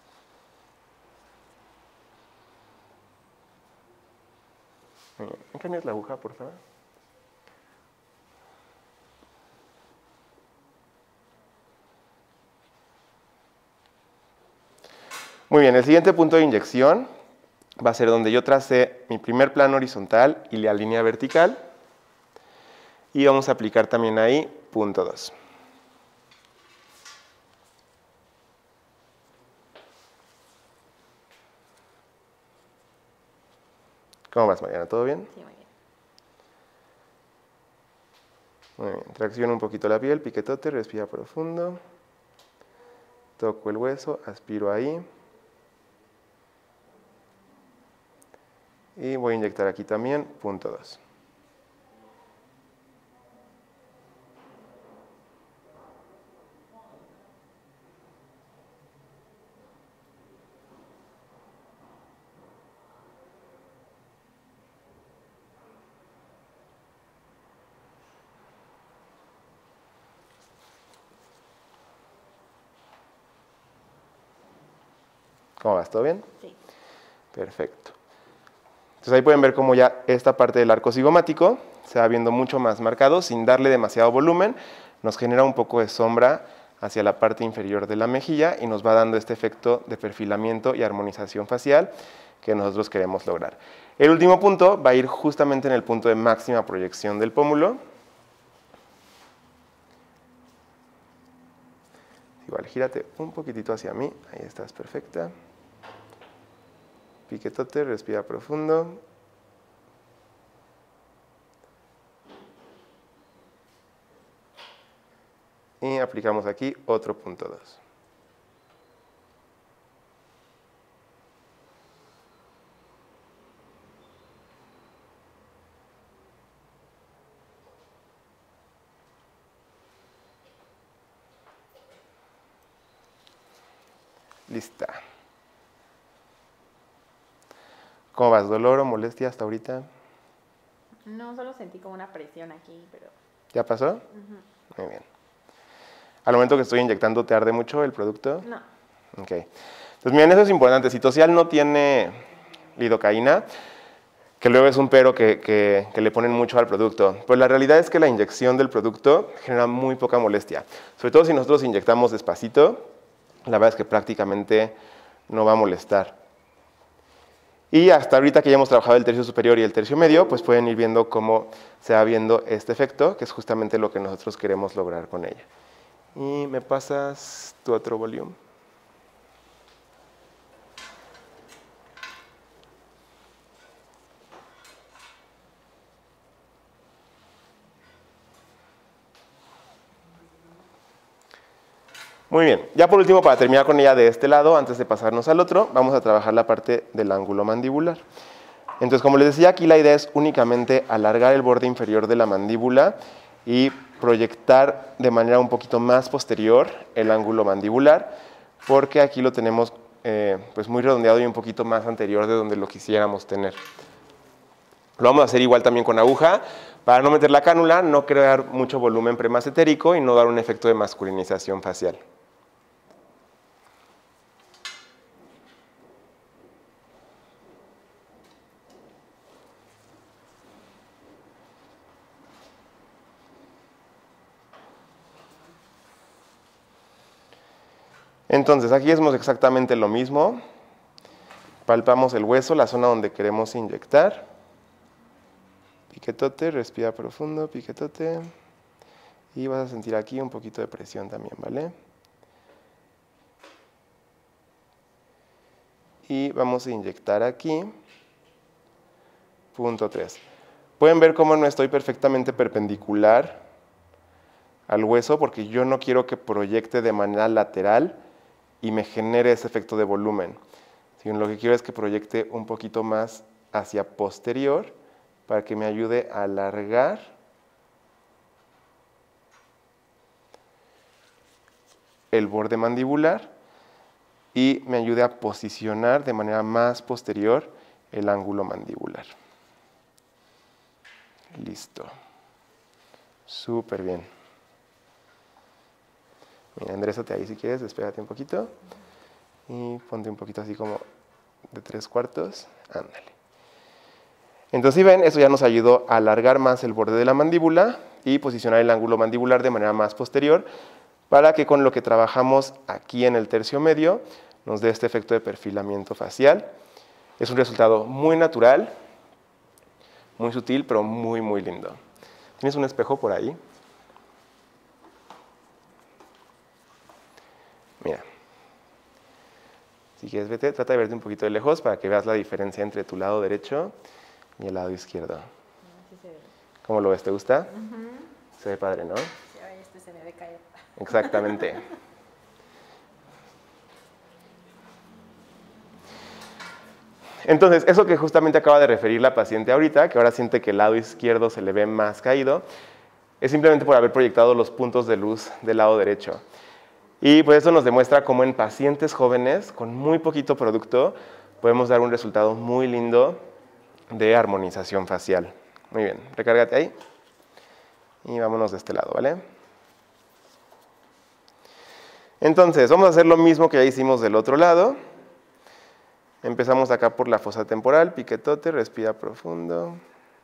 ¿Me cambias la aguja, por favor? Muy bien, el siguiente punto de inyección va a ser donde yo tracé mi primer plano horizontal y la línea vertical. Y vamos a aplicar también ahí punto dos. ¿Cómo vas, Mariana? ¿Todo bien? Sí, muy bien. Muy bien. Tracciono un poquito la piel, piquetote, respira profundo. Toco el hueso, aspiro ahí. Y voy a inyectar aquí también punto dos. ¿Cómo vas? ¿Todo bien? Sí. Perfecto. Entonces ahí pueden ver cómo ya esta parte del arco cigomático se va viendo mucho más marcado, sin darle demasiado volumen, nos genera un poco de sombra hacia la parte inferior de la mejilla y nos va dando este efecto de perfilamiento y armonización facial que nosotros queremos lograr. El último punto va a ir justamente en el punto de máxima proyección del pómulo. Igual, gírate un poquitito hacia mí, ahí estás, perfecta. Piquetote, respira profundo. Y aplicamos aquí otro punto dos. Lista. ¿Cómo vas? ¿Dolor o molestia hasta ahorita? No, solo sentí como una presión aquí, pero... ¿Ya pasó? Uh-huh. Muy bien. ¿Al momento que estoy inyectando te arde mucho el producto? No. Ok. Entonces, miren, eso es importante. Citocial no tiene lidocaína, que luego es un pero que, que, que le ponen mucho al producto. Pues la realidad es que la inyección del producto genera muy poca molestia. Sobre todo si nosotros inyectamos despacito, la verdad es que prácticamente no va a molestar. Y hasta ahorita que ya hemos trabajado el tercio superior y el tercio medio, pues pueden ir viendo cómo se va viendo este efecto, que es justamente lo que nosotros queremos lograr con ella. Y me pasas tu otro volumen. Muy bien, ya por último, para terminar con ella de este lado, antes de pasarnos al otro, vamos a trabajar la parte del ángulo mandibular. Entonces, como les decía, aquí la idea es únicamente alargar el borde inferior de la mandíbula y proyectar de manera un poquito más posterior el ángulo mandibular, porque aquí lo tenemos eh, pues muy redondeado y un poquito más anterior de donde lo quisiéramos tener. Lo vamos a hacer igual también con aguja, para no meter la cánula, no crear mucho volumen premasentérico y no dar un efecto de masculinización facial. Entonces, aquí hacemos exactamente lo mismo. Palpamos el hueso, la zona donde queremos inyectar. Piquetote, respira profundo, piquetote. Y vas a sentir aquí un poquito de presión también, ¿vale? Y vamos a inyectar aquí. Punto tres. Pueden ver cómo no estoy perfectamente perpendicular al hueso porque yo no quiero que proyecte de manera lateral y me genere ese efecto de volumen. Sino lo que quiero es que proyecte un poquito más hacia posterior para que me ayude a alargar el borde mandibular y me ayude a posicionar de manera más posterior el ángulo mandibular. Listo. Súper bien. Mira, enderezate ahí si quieres, espérate un poquito. Y ponte un poquito así como de tres cuartos. Ándale. Entonces, si ven, eso ya nos ayudó a alargar más el borde de la mandíbula y posicionar el ángulo mandibular de manera más posterior para que con lo que trabajamos aquí en el tercio medio nos dé este efecto de perfilamiento facial. Es un resultado muy natural, muy sutil, pero muy, muy lindo. ¿Tienes un espejo por ahí? Mira, si quieres vete, trata de verte un poquito de lejos para que veas la diferencia entre tu lado derecho y el lado izquierdo. Sí se ve. ¿Cómo lo ves? ¿Te gusta? Uh-huh. Se ve padre, ¿no? Sí, ay, este se me ve caer. Exactamente. Entonces, eso que justamente acaba de referir la paciente ahorita, que ahora siente que el lado izquierdo se le ve más caído, es simplemente por haber proyectado los puntos de luz del lado derecho. Y pues eso nos demuestra cómo en pacientes jóvenes, con muy poquito producto, podemos dar un resultado muy lindo de armonización facial. Muy bien, recárgate ahí. Y vámonos de este lado, ¿vale? Entonces, vamos a hacer lo mismo que ya hicimos del otro lado. Empezamos acá por la fosa temporal, piquetote, respira profundo.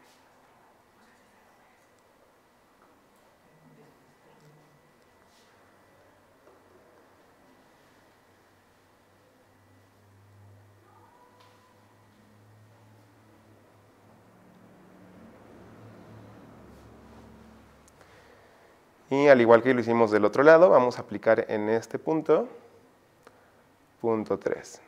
Y al igual que lo hicimos del otro lado, vamos a aplicar en este punto, punto tres.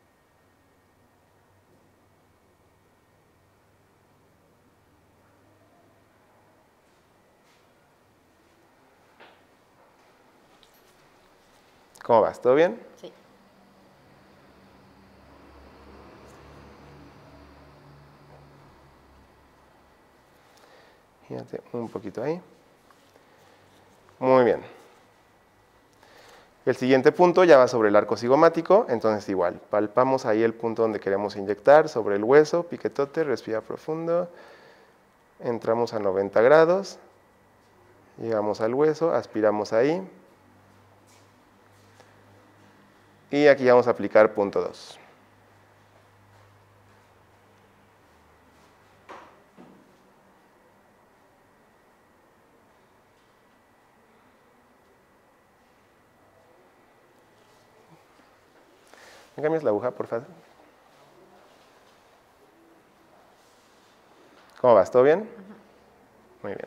¿Cómo vas? ¿Todo bien? Sí. Fíjate, un poquito ahí. Muy bien. El siguiente punto ya va sobre el arco cigomático, entonces igual, palpamos ahí el punto donde queremos inyectar, sobre el hueso, piquetote, respira profundo, entramos a noventa grados, llegamos al hueso, aspiramos ahí, y aquí vamos a aplicar punto dos. ¿Me cambias la aguja, por favor? ¿Cómo vas? ¿Todo bien? Uh-huh. Muy bien.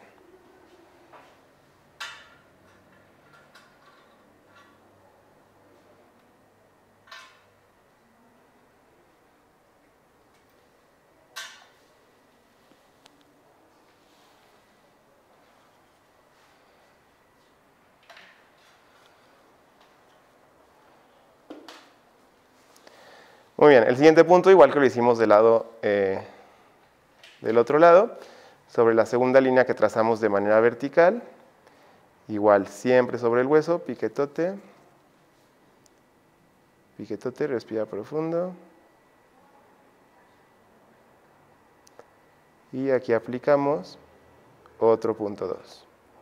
Muy bien, el siguiente punto, igual que lo hicimos del lado, eh, del otro lado, sobre la segunda línea que trazamos de manera vertical, igual, siempre sobre el hueso, piquetote, piquetote, respira profundo, y aquí aplicamos otro punto dos.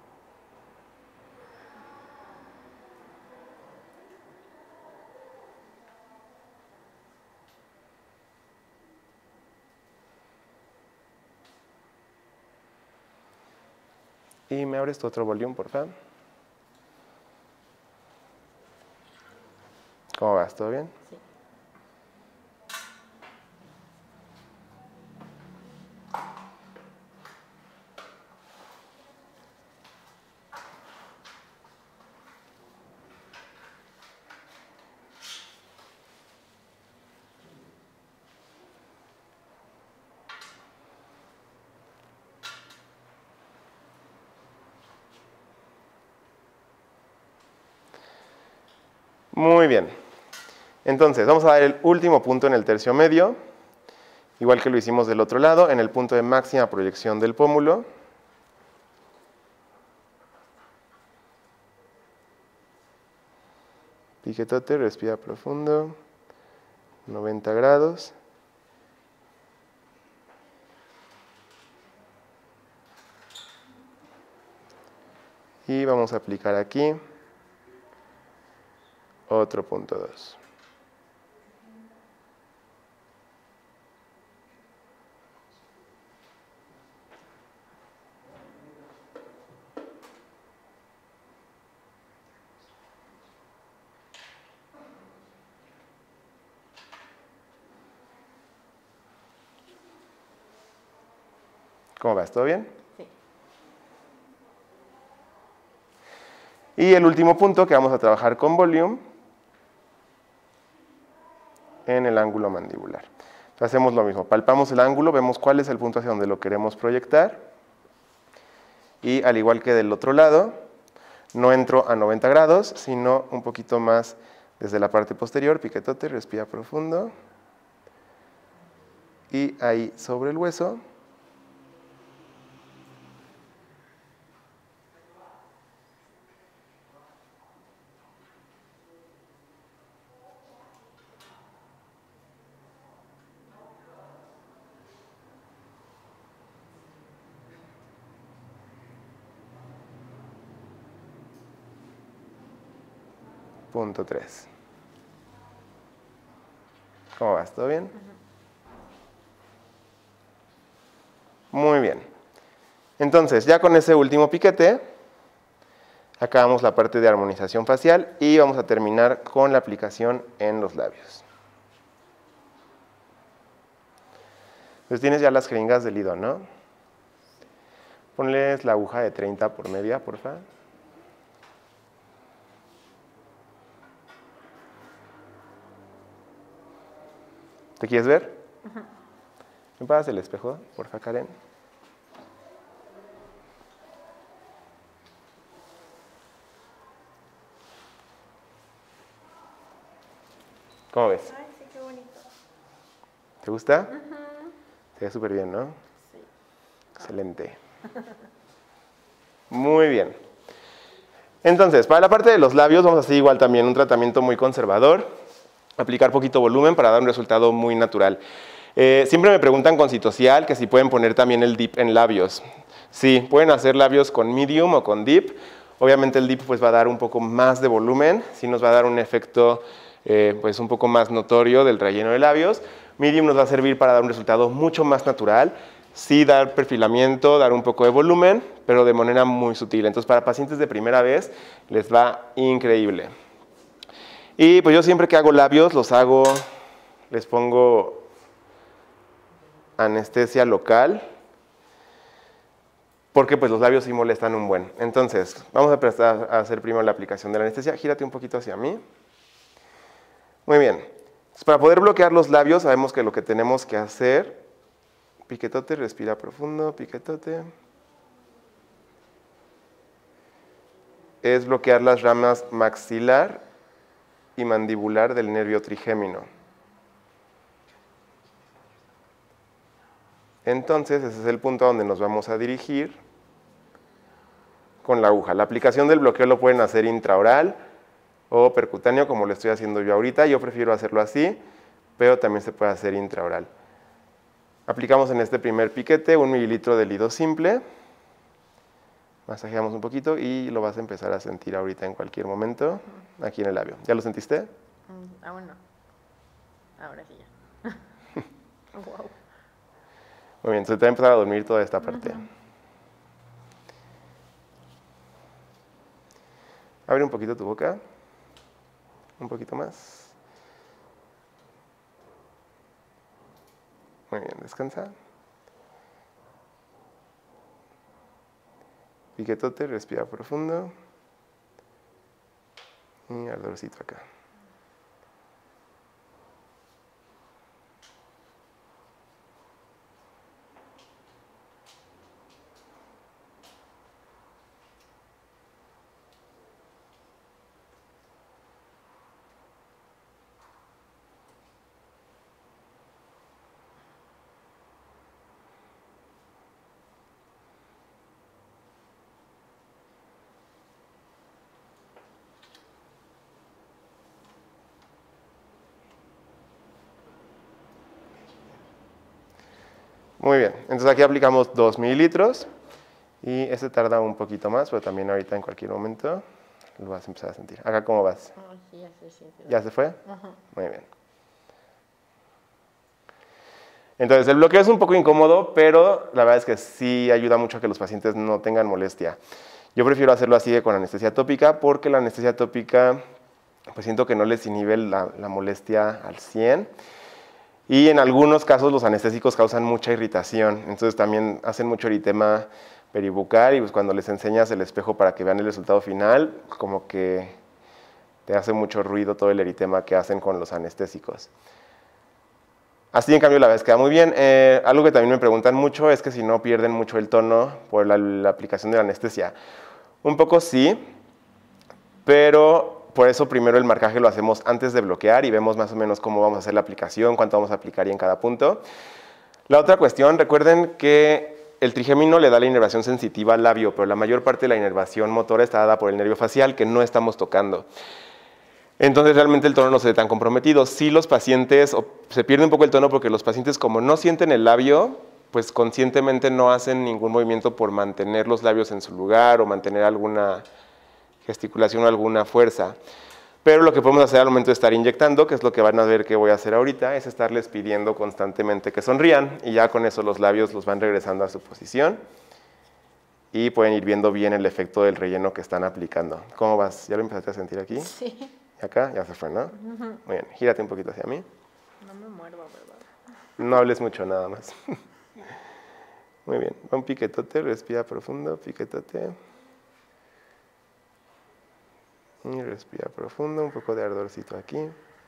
Y me abres tu otro volumen, por favor. ¿Cómo vas? ¿Todo bien? Sí. Muy bien. Entonces, vamos a dar el último punto en el tercio medio, igual que lo hicimos del otro lado, en el punto de máxima proyección del pómulo. Piquetote, respira profundo, noventa grados. Y vamos a aplicar aquí otro punto dos. ¿Cómo vas? ¿Todo bien? Sí. Y el último punto que vamos a trabajar con volume en el ángulo mandibular. Entonces hacemos lo mismo, palpamos el ángulo, vemos cuál es el punto hacia donde lo queremos proyectar y al igual que del otro lado, no entro a noventa grados, sino un poquito más desde la parte posterior, piquetote, respira profundo y ahí sobre el hueso. Punto tres. ¿Cómo vas? ¿Todo bien? Uh-huh. Muy bien. Entonces, ya con ese último piquete, acabamos la parte de armonización facial y vamos a terminar con la aplicación en los labios. Pues tienes ya las jeringas del Lido, ¿no? Ponles la aguja de treinta por media, por favor. ¿Te quieres ver? Uh-huh. ¿Me pasas el espejo, por favor, Karen? ¿Cómo ves? Ay, sí, qué bonito. ¿Te gusta? Uh-huh. Se ve súper bien, ¿no? Sí. Excelente. Muy bien. Entonces, para la parte de los labios vamos a hacer igual también un tratamiento muy conservador. Aplicar poquito volumen para dar un resultado muy natural. Eh, siempre me preguntan con Citocial que si pueden poner también el dip en labios. Sí, pueden hacer labios con medium o con dip. Obviamente el dip pues va a dar un poco más de volumen, sí nos va a dar un efecto eh, pues un poco más notorio del relleno de labios. Medium nos va a servir para dar un resultado mucho más natural. Sí dar perfilamiento, dar un poco de volumen, pero de manera muy sutil. Entonces para pacientes de primera vez les va increíble. Y pues yo siempre que hago labios los hago, les pongo anestesia local, porque pues los labios sí molestan un buen. Entonces, vamos a, prestar, a hacer primero la aplicación de la anestesia. Gírate un poquito hacia mí. Muy bien. Entonces, para poder bloquear los labios, sabemos que lo que tenemos que hacer, piquetote, respira profundo, piquetote, es bloquear las ramas maxilar y mandibular del nervio trigémino. Entonces, ese es el punto donde nos vamos a dirigir con la aguja. La aplicación del bloqueo lo pueden hacer intraoral o percutáneo, como lo estoy haciendo yo ahorita. Yo prefiero hacerlo así, pero también se puede hacer intraoral. Aplicamos en este primer piquete un mililitro de Lido simple. Masajeamos un poquito y lo vas a empezar a sentir ahorita en cualquier momento, aquí en el labio. ¿Ya lo sentiste? Mm, aún no. Ahora sí ya. Wow. Muy bien, entonces te va a empezar a dormir toda esta parte. Uh-huh. Abre un poquito tu boca. Un poquito más. Muy bien, descansa. Piquetote, respira profundo. Y ardorcito acá. Muy bien, entonces aquí aplicamos dos mililitros y este tarda un poquito más, pero también ahorita en cualquier momento lo vas a empezar a sentir. ¿Acá cómo vas? Oh, sí, ya se siente. ¿Ya se fue? Ajá. Muy bien. Entonces el bloqueo es un poco incómodo, pero la verdad es que sí ayuda mucho a que los pacientes no tengan molestia. Yo prefiero hacerlo así con anestesia tópica porque la anestesia tópica pues siento que no les inhibe la, la molestia al cien. Y en algunos casos los anestésicos causan mucha irritación, entonces también hacen mucho eritema peribucal y pues cuando les enseñas el espejo para que vean el resultado final, como que te hace mucho ruido todo el eritema que hacen con los anestésicos. Así en cambio la vez queda muy bien. Eh, algo que también me preguntan mucho es que si no pierden mucho el tono por la, la aplicación de la anestesia. Un poco sí, pero por eso primero el marcaje lo hacemos antes de bloquear y vemos más o menos cómo vamos a hacer la aplicación, cuánto vamos a aplicar y en cada punto. La otra cuestión, recuerden que el trigémino le da la inervación sensitiva al labio, pero la mayor parte de la inervación motora está dada por el nervio facial que no estamos tocando. Entonces realmente el tono no se ve tan comprometido. Sí los pacientes, se pierde un poco el tono porque los pacientes como no sienten el labio, pues conscientemente no hacen ningún movimiento por mantener los labios en su lugar o mantener alguna gesticulación o alguna fuerza. Pero lo que podemos hacer al momento de estar inyectando, que es lo que van a ver que voy a hacer ahorita, es estarles pidiendo constantemente que sonrían y ya con eso los labios los van regresando a su posición y pueden ir viendo bien el efecto del relleno que están aplicando. ¿Cómo vas? ¿Ya lo empezaste a sentir aquí? Sí. ¿Y acá? Ya se fue, ¿no? Uh-huh. Muy bien, gírate un poquito hacia mí. No me muerdo, ¿verdad? No hables mucho, nada más. Muy bien, un piquetote, respira profundo, piquetote. Y respira profundo, un poco de ardorcito aquí.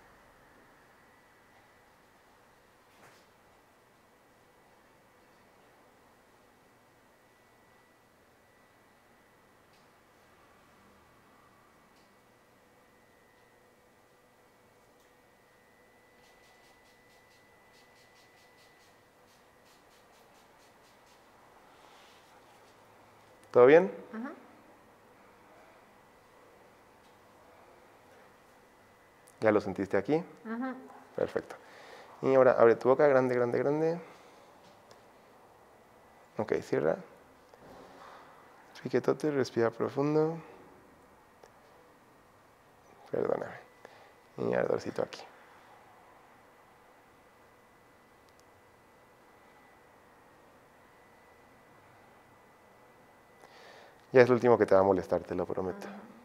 ¿Todo bien? Uh-huh. ¿Ya lo sentiste aquí? Uh-huh. Perfecto. Y ahora abre tu boca, grande, grande, grande. Ok, cierra. Piquetote, respira profundo. Perdóname. Y ardorcito aquí. Ya es lo último que te va a molestar, te lo prometo.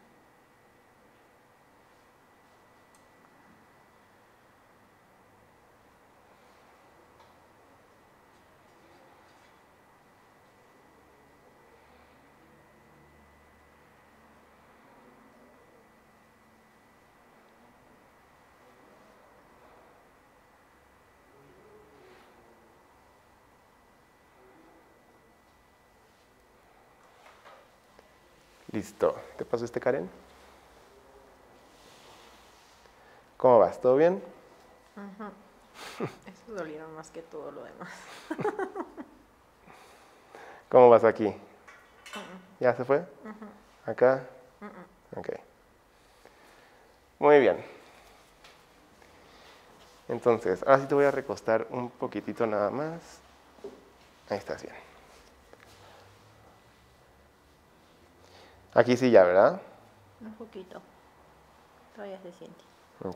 Listo. ¿Te paso este, Karen? ¿Cómo vas? ¿Todo bien? Uh-huh. Eso dolieron más que todo lo demás. ¿Cómo vas aquí? Uh-uh. ¿Ya se fue? Uh-huh. ¿Acá? Uh-uh. Ok. Muy bien. Entonces, ahora sí te voy a recostar un poquitito nada más. Ahí estás bien. Aquí sí ya, ¿verdad? Un poquito. Todavía se siente. Ok.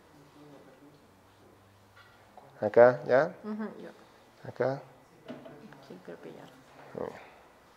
¿Acá? ¿Ya? Uh-huh. Yo. ¿Acá? Sí, creo que ya. Muy bien.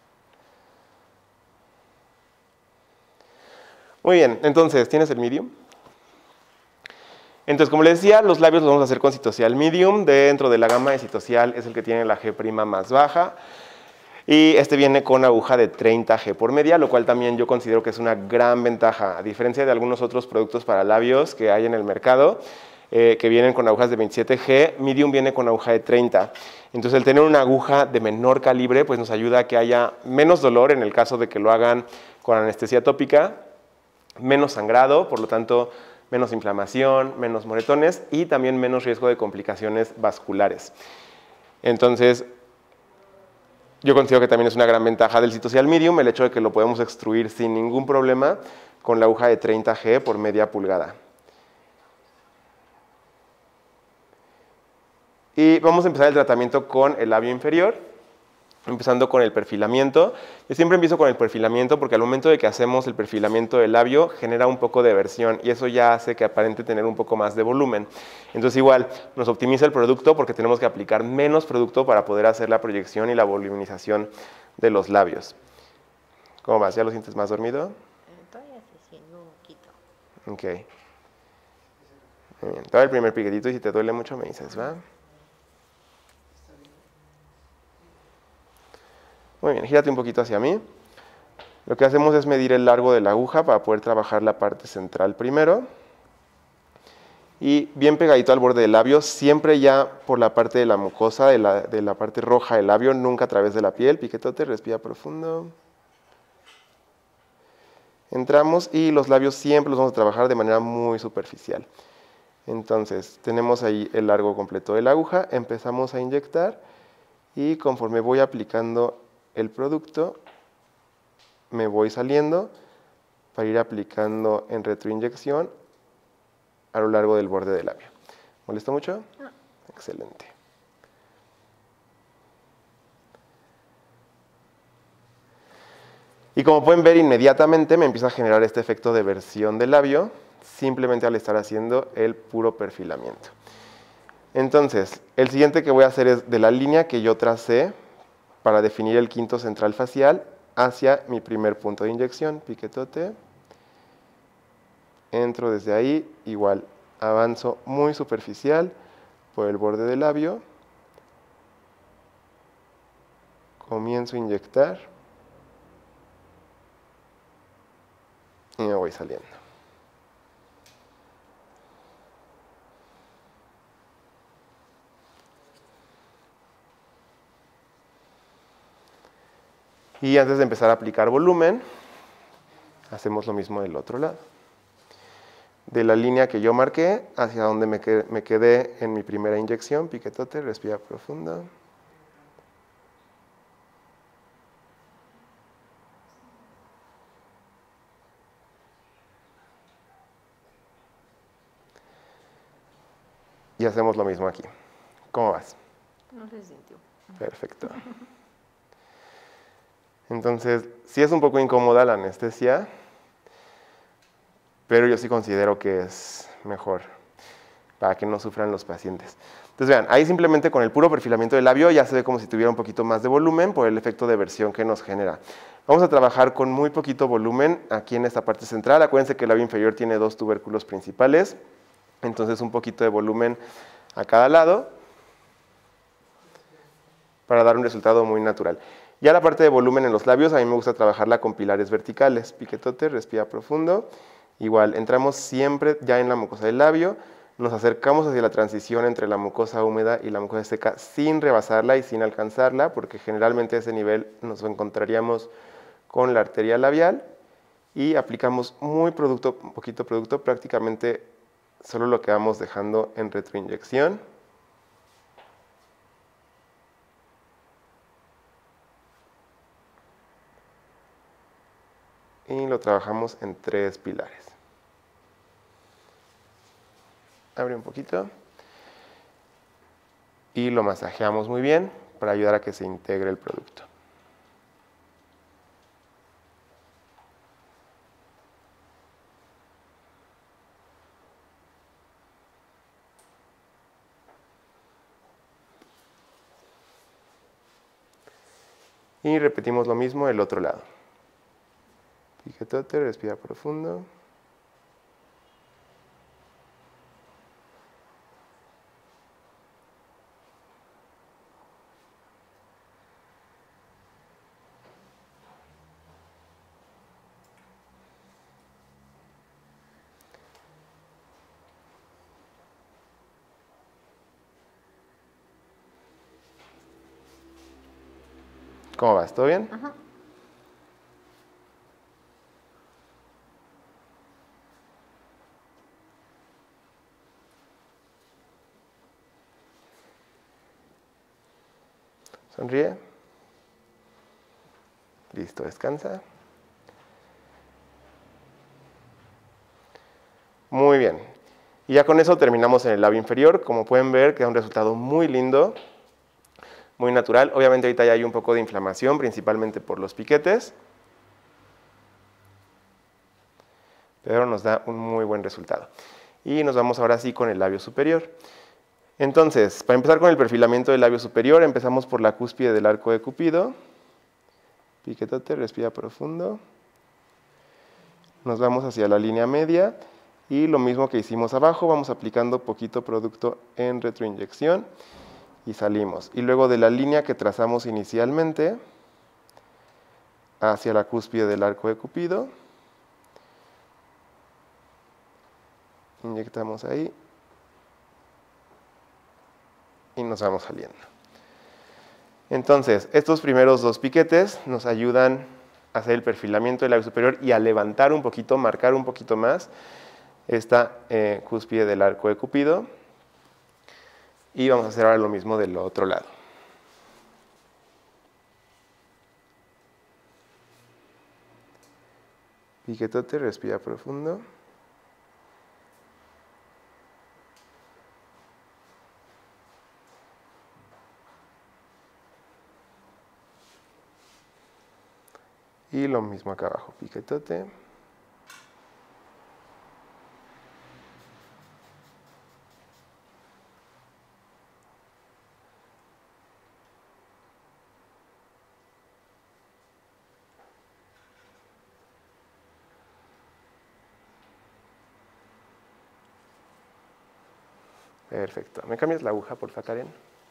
Muy bien, entonces, ¿tienes el medium? Entonces, como les decía, los labios los vamos a hacer con Citocial Medium. Dentro de la gama de Citocial es el que tiene la G' más baja. Y este viene con aguja de treinta G por media, lo cual también yo considero que es una gran ventaja, a diferencia de algunos otros productos para labios que hay en el mercado, eh, que vienen con agujas de veintisiete G, Medium viene con aguja de treinta. Entonces, el tener una aguja de menor calibre pues nos ayuda a que haya menos dolor en el caso de que lo hagan con anestesia tópica, menos sangrado, por lo tanto, menos inflamación, menos moretones y también menos riesgo de complicaciones vasculares. Entonces, yo considero que también es una gran ventaja del Citocial Medium el hecho de que lo podemos extruir sin ningún problema con la aguja de treinta G por media pulgada. Y vamos a empezar el tratamiento con el labio inferior, empezando con el perfilamiento. Yo siempre empiezo con el perfilamiento porque al momento de que hacemos el perfilamiento del labio genera un poco de erosión y eso ya hace que aparente tener un poco más de volumen. Entonces igual nos optimiza el producto porque tenemos que aplicar menos producto para poder hacer la proyección y la voluminización de los labios. ¿Cómo vas? ¿Ya lo sientes más dormido? Eh, todavía se siente un poquito. Ok. Muy bien. Te doy el primer piquetito y si te duele mucho me dices, ¿va? Muy bien, gírate un poquito hacia mí. Lo que hacemos es medir el largo de la aguja para poder trabajar la parte central primero. Y bien pegadito al borde del labio, siempre ya por la parte de la mucosa, de la, de la parte roja del labio, nunca a través de la piel. Piquetote, respira profundo. Entramos y los labios siempre los vamos a trabajar de manera muy superficial. Entonces, tenemos ahí el largo completo de la aguja, empezamos a inyectar y conforme voy aplicando el producto, me voy saliendo para ir aplicando en retroinyección a lo largo del borde del labio. ¿Molesta mucho? No. Excelente. Y como pueden ver, inmediatamente me empieza a generar este efecto de versión del labio, simplemente al estar haciendo el puro perfilamiento. Entonces, el siguiente que voy a hacer es de la línea que yo tracé para definir el quinto central facial hacia mi primer punto de inyección, piquetote. Entro desde ahí, igual avanzo muy superficial por el borde del labio. Comienzo a inyectar y me voy saliendo. Y antes de empezar a aplicar volumen, hacemos lo mismo del otro lado. De la línea que yo marqué hacia donde me quedé, me quedé en mi primera inyección, piquetote, respira profundo. Y hacemos lo mismo aquí. ¿Cómo vas? No se sintió. Perfecto. Entonces, sí es un poco incómoda la anestesia, pero yo sí considero que es mejor para que no sufran los pacientes. Entonces, vean, ahí simplemente con el puro perfilamiento del labio ya se ve como si tuviera un poquito más de volumen por el efecto de versión que nos genera. Vamos a trabajar con muy poquito volumen aquí en esta parte central. Acuérdense que el labio inferior tiene dos tubérculos principales, entonces un poquito de volumen a cada lado para dar un resultado muy natural. Ya la parte de volumen en los labios, a mí me gusta trabajarla con pilares verticales. Piquetote, respira profundo. Igual, entramos siempre ya en la mucosa del labio, nos acercamos hacia la transición entre la mucosa húmeda y la mucosa seca sin rebasarla y sin alcanzarla, porque generalmente a ese nivel nos encontraríamos con la arteria labial y aplicamos muy producto, poquito producto, prácticamente solo lo que vamos dejando en retroinyección. Y lo trabajamos en tres pilares. Abre un poquito. Y lo masajeamos muy bien para ayudar a que se integre el producto. Y repetimos lo mismo del otro lado. Piquetote, respira profundo. ¿Cómo vas? ¿Todo bien? Ajá. Sonríe. Listo, descansa. Muy bien. Y ya con eso terminamos en el labio inferior. Como pueden ver, queda un resultado muy lindo, muy natural. Obviamente ahorita ya hay un poco de inflamación, principalmente por los piquetes, pero nos da un muy buen resultado. Y nos vamos ahora sí con el labio superior. Entonces, para empezar con el perfilamiento del labio superior, empezamos por la cúspide del arco de Cupido. Piquetote, respira profundo. Nos vamos hacia la línea media y lo mismo que hicimos abajo, vamos aplicando poquito producto en retroinyección y salimos. Y luego de la línea que trazamos inicialmente hacia la cúspide del arco de Cupido, inyectamos ahí y nos vamos saliendo. Entonces, estos primeros dos piquetes nos ayudan a hacer el perfilamiento del labio superior y a levantar un poquito, marcar un poquito más esta eh, cúspide del arco de Cupido. Y vamos a hacer ahora lo mismo del otro lado. Piquetote, respira profundo. Y lo mismo acá abajo, piquetote. Perfecto. ¿Me cambias la aguja, por favor, Karen?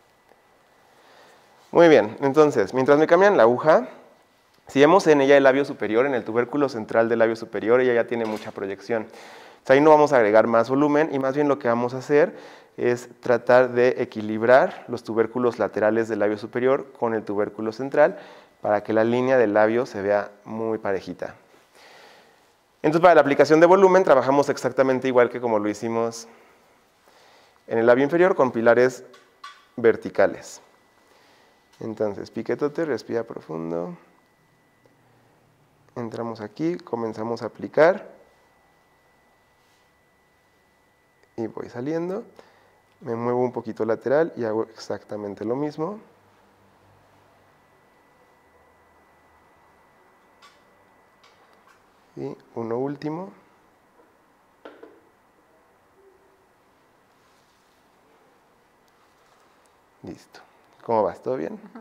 Muy bien. Entonces, mientras me cambian la aguja, si vemos en ella el labio superior, en el tubérculo central del labio superior, ella ya tiene mucha proyección. Entonces, ahí no vamos a agregar más volumen y más bien lo que vamos a hacer es tratar de equilibrar los tubérculos laterales del labio superior con el tubérculo central para que la línea del labio se vea muy parejita. Entonces, para la aplicación de volumen trabajamos exactamente igual que como lo hicimos en el labio inferior con pilares verticales. Entonces, piquetote, respira profundo. Entramos aquí, comenzamos a aplicar. Y voy saliendo. Me muevo un poquito lateral y hago exactamente lo mismo. Y uno último. Listo. ¿Cómo vas? ¿Todo bien? Uh-huh.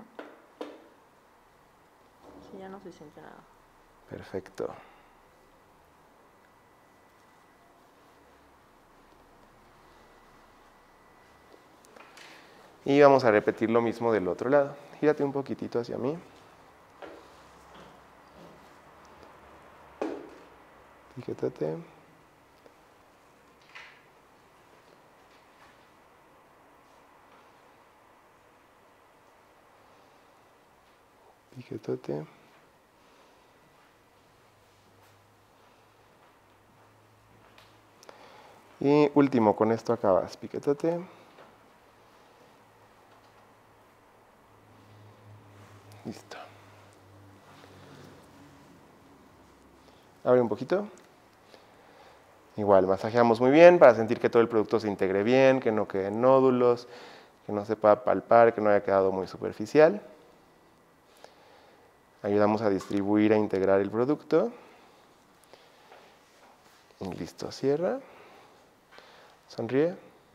Sí, ya no se siente nada. Perfecto. Y vamos a repetir lo mismo del otro lado. Gírate un poquitito hacia mí. Piquetate. Piquetote. Y último, con esto acabas. Piquetote. Listo. Abre un poquito. Igual, masajeamos muy bien para sentir que todo el producto se integre bien, que no queden nódulos, que no se pueda palpar, que no haya quedado muy superficial. Ayudamos a distribuir e integrar el producto. Y listo, cierra. Sonríe.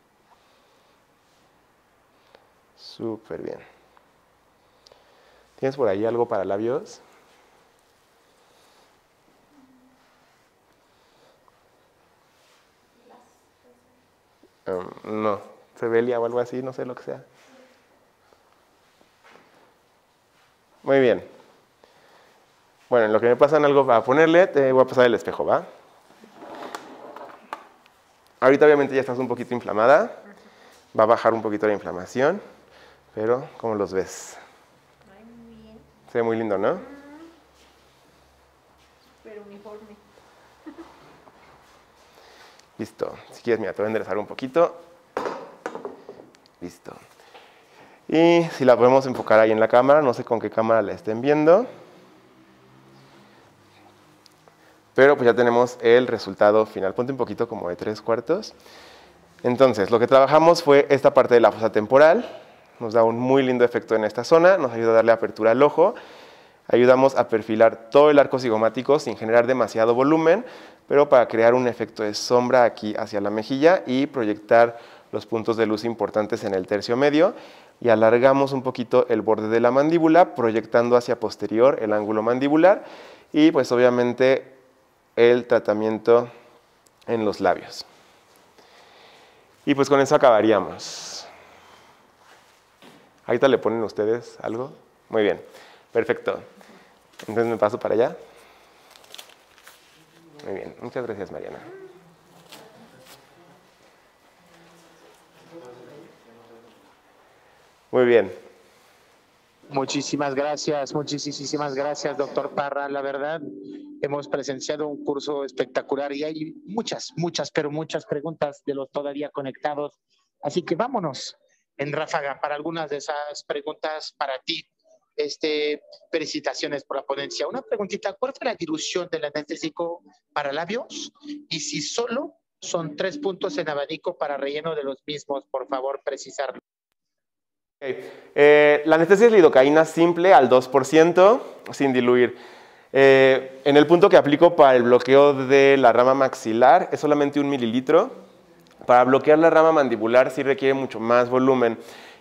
Súper bien. ¿Tienes por ahí algo para labios? Um, no, Sebelia o algo así, no sé lo que sea. Muy bien. Bueno, en lo que me pasan algo para ponerle, te voy a pasar el espejo, ¿va? Ahorita obviamente ya estás un poquito inflamada. Va a bajar un poquito la inflamación, pero ¿cómo los ves? Ay, muy bien. Se ve muy lindo, ¿no? Súper uniforme. Listo. Si quieres, mira, te voy a enderezar un poquito. Listo. Y si la podemos enfocar ahí en la cámara, no sé con qué cámara la estén viendo. Pero pues ya tenemos el resultado final. Ponte un poquito como de tres cuartos. Entonces, lo que trabajamos fue esta parte de la fosa temporal. Nos da un muy lindo efecto en esta zona. Nos ayuda a darle apertura al ojo. Ayudamos a perfilar todo el arco cigomático sin generar demasiado volumen, pero para crear un efecto de sombra aquí hacia la mejilla y proyectar los puntos de luz importantes en el tercio medio. Y alargamos un poquito el borde de la mandíbula, proyectando hacia posterior el ángulo mandibular. Y pues obviamente el tratamiento en los labios. Y pues con eso acabaríamos. Ahorita le ponen ustedes algo. Muy bien, perfecto. Entonces me paso para allá. Muy bien, muchas gracias, Mariana. Muy bien. Muchísimas gracias, muchísimas gracias, doctor Parra. La verdad, hemos presenciado un curso espectacular y hay muchas, muchas, pero muchas preguntas de los todavía conectados. Así que vámonos en ráfaga para algunas de esas preguntas para ti. Este, felicitaciones por la ponencia. Una preguntita, ¿cuál fue la dilución del anestésico para labios? Y si solo son tres puntos en abanico para relleno de los mismos, por favor, precisarlo. Okay. Eh, la anestesia es lidocaína simple al dos por ciento, sin diluir. Eh, en el punto que aplico para el bloqueo de la rama maxilar es solamente un mililitro. Para bloquear la rama mandibular sí requiere mucho más volumen.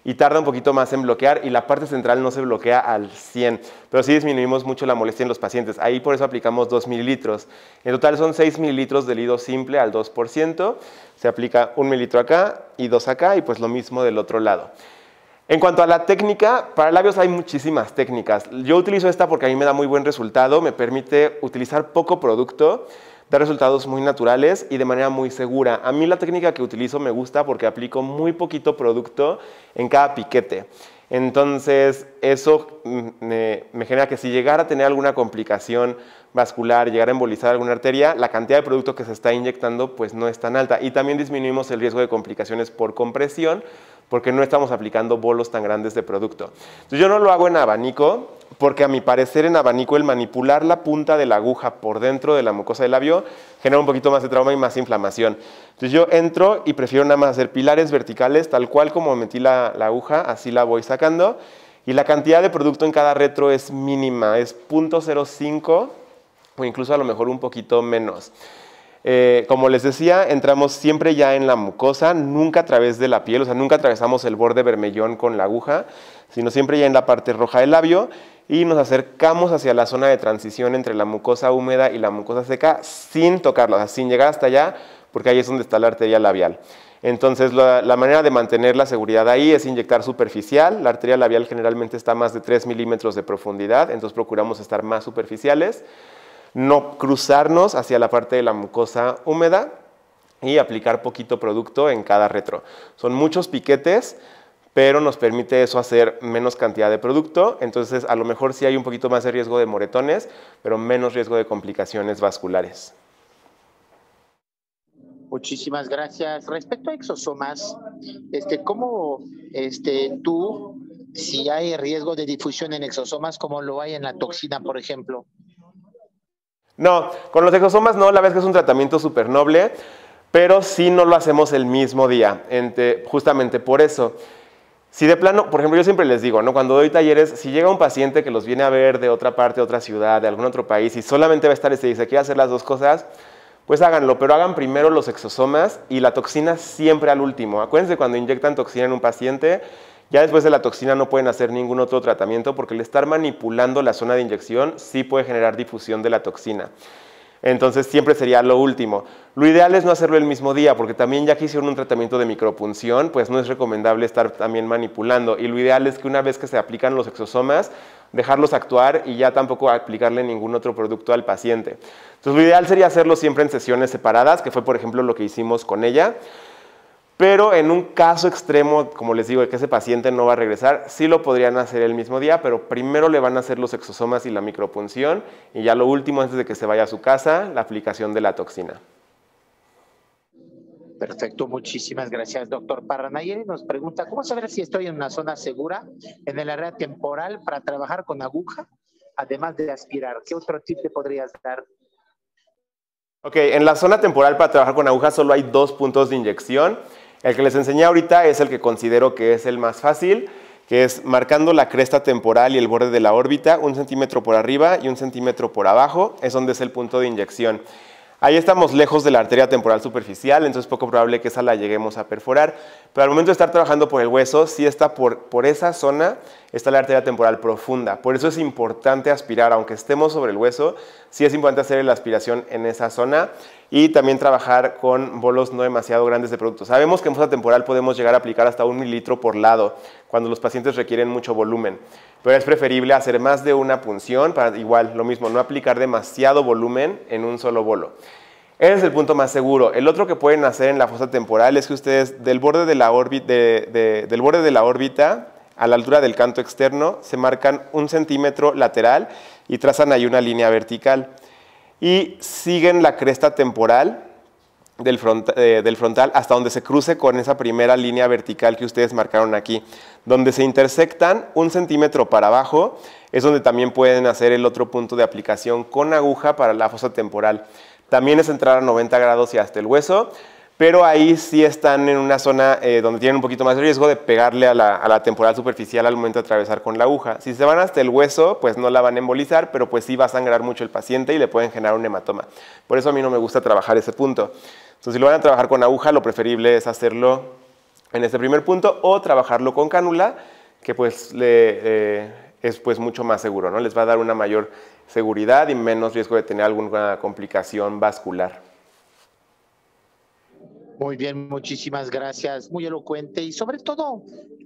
y tarda un poquito más en bloquear y la parte central no se bloquea al cien, pero sí disminuimos mucho la molestia en los pacientes. Ahí por eso aplicamos dos mililitros. En total son seis mililitros de lido simple al dos por ciento. Se aplica un mililitro acá y dos acá y pues lo mismo del otro lado. En cuanto a la técnica, para labios hay muchísimas técnicas. Yo utilizo esta porque a mí me da muy buen resultado, me permite utilizar poco producto, da resultados muy naturales y de manera muy segura. A mí la técnica que utilizo me gusta porque aplico muy poquito producto en cada piquete. Entonces, eso me, me genera que si llegara a tener alguna complicación vascular, llegara a embolizar alguna arteria, la cantidad de producto que se está inyectando pues no es tan alta. Y también disminuimos el riesgo de complicaciones por compresión, porque no estamos aplicando bolos tan grandes de producto. Entonces, yo no lo hago en abanico, porque a mi parecer en abanico el manipular la punta de la aguja por dentro de la mucosa del labio genera un poquito más de trauma y más inflamación. Entonces yo entro y prefiero nada más hacer pilares verticales, tal cual como metí la, la aguja, así la voy sacando. Y la cantidad de producto en cada retro es mínima, es cero punto cero cinco o incluso a lo mejor un poquito menos. Eh, como les decía, entramos siempre ya en la mucosa, nunca a través de la piel, o sea, nunca atravesamos el borde vermellón con la aguja, sino siempre ya en la parte roja del labio y nos acercamos hacia la zona de transición entre la mucosa húmeda y la mucosa seca sin tocarla, o sea, sin llegar hasta allá, porque ahí es donde está la arteria labial. Entonces, la, la manera de mantener la seguridad ahí es inyectar superficial. La arteria labial generalmente está a más de tres milímetros de profundidad, entonces procuramos estar más superficiales. No cruzarnos hacia la parte de la mucosa húmeda y aplicar poquito producto en cada retro. Son muchos piquetes, pero nos permite eso hacer menos cantidad de producto, entonces a lo mejor sí hay un poquito más de riesgo de moretones, pero menos riesgo de complicaciones vasculares. Muchísimas gracias. Respecto a exosomas, este, ¿cómo este, tú, si hay riesgo de difusión en exosomas, como lo hay en la toxina, por ejemplo? No, con los exosomas no, la verdad es que es un tratamiento súper noble, pero sí no lo hacemos el mismo día, entre, justamente por eso. Si de plano, por ejemplo, yo siempre les digo, ¿no? Cuando doy talleres, si llega un paciente que los viene a ver de otra parte, de otra ciudad, de algún otro país, y solamente va a estar y se dice, quiere hacer las dos cosas, pues háganlo, pero hagan primero los exosomas y la toxina siempre al último. Acuérdense cuando inyectan toxina en un paciente, ya después de la toxina no pueden hacer ningún otro tratamiento porque el estar manipulando la zona de inyección sí puede generar difusión de la toxina. Entonces siempre sería lo último. Lo ideal es no hacerlo el mismo día porque también ya que hicieron un tratamiento de micropunción, pues no es recomendable estar también manipulando. Y lo ideal es que una vez que se aplican los exosomas, dejarlos actuar y ya tampoco aplicarle ningún otro producto al paciente. Entonces lo ideal sería hacerlo siempre en sesiones separadas, que fue por ejemplo lo que hicimos con ella. Pero en un caso extremo, como les digo, de que ese paciente no va a regresar, sí lo podrían hacer el mismo día, pero primero le van a hacer los exosomas y la micropunción y ya lo último, antes de que se vaya a su casa, la aplicación de la toxina. Perfecto, muchísimas gracias, doctor Parranayeri. Nos pregunta, ¿cómo saber si estoy en una zona segura en el área temporal para trabajar con aguja, además de aspirar? ¿Qué otro tip te podrías dar? Ok, en la zona temporal para trabajar con aguja solo hay dos puntos de inyección. El que les enseñé ahorita es el que considero que es el más fácil, que es marcando la cresta temporal y el borde de la órbita, un centímetro por arriba y un centímetro por abajo, es donde es el punto de inyección. Ahí estamos lejos de la arteria temporal superficial, entonces es poco probable que esa la lleguemos a perforar, pero al momento de estar trabajando por el hueso, sí está por, por esa zona, está la arteria temporal profunda. Por eso es importante aspirar, aunque estemos sobre el hueso, sí es importante hacer la aspiración en esa zona y también trabajar con bolos no demasiado grandes de producto. Sabemos que en fosa temporal podemos llegar a aplicar hasta un mililitro por lado, cuando los pacientes requieren mucho volumen, pero es preferible hacer más de una punción para igual, lo mismo, no aplicar demasiado volumen en un solo bolo. Ese es el punto más seguro. El otro que pueden hacer en la fosa temporal es que ustedes del borde de la órbita, de, de, del borde de la órbita a la altura del canto externo se marcan un centímetro lateral y trazan ahí una línea vertical y siguen la cresta temporal del, front, eh, del frontal hasta donde se cruce con esa primera línea vertical que ustedes marcaron aquí. Donde se intersectan un centímetro para abajo es donde también pueden hacer el otro punto de aplicación con aguja para la fosa temporal. También es entrar a noventa grados y hasta el hueso, pero ahí sí están en una zona eh, donde tienen un poquito más de riesgo de pegarle a la, a la temporal superficial al momento de atravesar con la aguja. Si se van hasta el hueso, pues no la van a embolizar, pero pues sí va a sangrar mucho el paciente y le pueden generar un hematoma. Por eso a mí no me gusta trabajar ese punto. Entonces, si lo van a trabajar con aguja, lo preferible es hacerlo en este primer punto, o trabajarlo con cánula, que pues le, eh, es pues mucho más seguro, ¿no? Les va a dar una mayor seguridad y menos riesgo de tener alguna complicación vascular. Muy bien, muchísimas gracias. Muy elocuente y sobre todo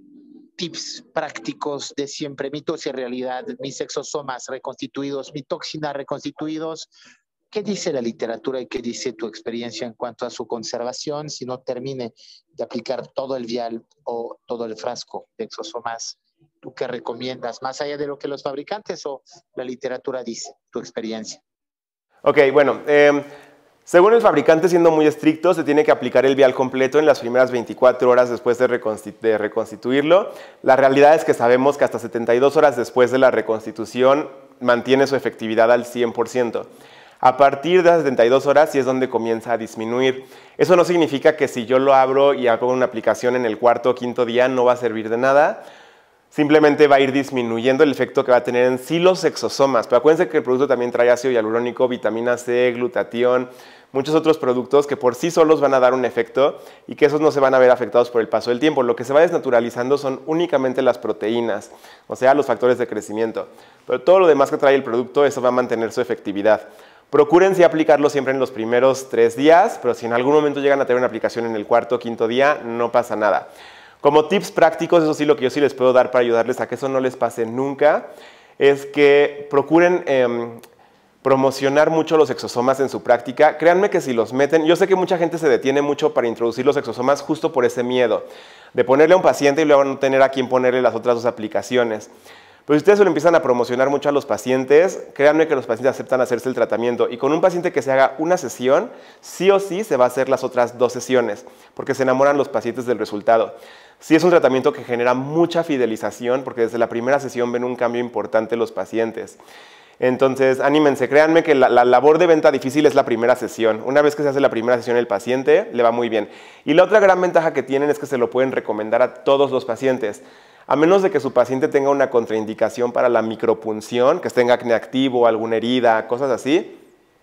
tips prácticos de siempre, mitos y realidad, mis exosomas reconstituidos, mi toxina reconstituidos. ¿Qué dice la literatura y qué dice tu experiencia en cuanto a su conservación si no termine de aplicar todo el vial o todo el frasco de exosomas? ¿Tú qué recomiendas, más allá de lo que los fabricantes o la literatura dice, tu experiencia? Ok, bueno, eh, según el fabricante, siendo muy estricto, se tiene que aplicar el vial completo en las primeras veinticuatro horas después de, reconstitu de reconstituirlo. La realidad es que sabemos que hasta setenta y dos horas después de la reconstitución mantiene su efectividad al cien por ciento. A partir de las setenta y dos horas sí es donde comienza a disminuir. Eso no significa que si yo lo abro y hago una aplicación en el cuarto o quinto día no va a servir de nada. Simplemente va a ir disminuyendo el efecto que va a tener en sí los exosomas. Pero acuérdense que el producto también trae ácido hialurónico, vitamina C, glutatión, muchos otros productos que por sí solos van a dar un efecto y que esos no se van a ver afectados por el paso del tiempo. Lo que se va desnaturalizando son únicamente las proteínas, o sea, los factores de crecimiento. Pero todo lo demás que trae el producto, eso va a mantener su efectividad. Procuren sí aplicarlo siempre en los primeros tres días, pero si en algún momento llegan a tener una aplicación en el cuarto o quinto día, no pasa nada. Como tips prácticos, eso sí, lo que yo sí les puedo dar para ayudarles a que eso no les pase nunca, es que procuren eh, promocionar mucho los exosomas en su práctica. Créanme que si los meten, yo sé que mucha gente se detiene mucho para introducir los exosomas justo por ese miedo, de ponerle a un paciente y luego no tener a quién ponerle las otras dos aplicaciones. Pero si ustedes se lo empiezan a promocionar mucho a los pacientes, créanme que los pacientes aceptan hacerse el tratamiento. Y con un paciente que se haga una sesión, sí o sí se va a hacer las otras dos sesiones, porque se enamoran los pacientes del resultado. Sí es un tratamiento que genera mucha fidelización, porque desde la primera sesión ven un cambio importante los pacientes. Entonces, anímense, créanme que la, la labor de venta difícil es la primera sesión. Una vez que se hace la primera sesión el paciente, le va muy bien. Y la otra gran ventaja que tienen es que se lo pueden recomendar a todos los pacientes. A menos de que su paciente tenga una contraindicación para la micropunción, que tenga acné activo, alguna herida, cosas así.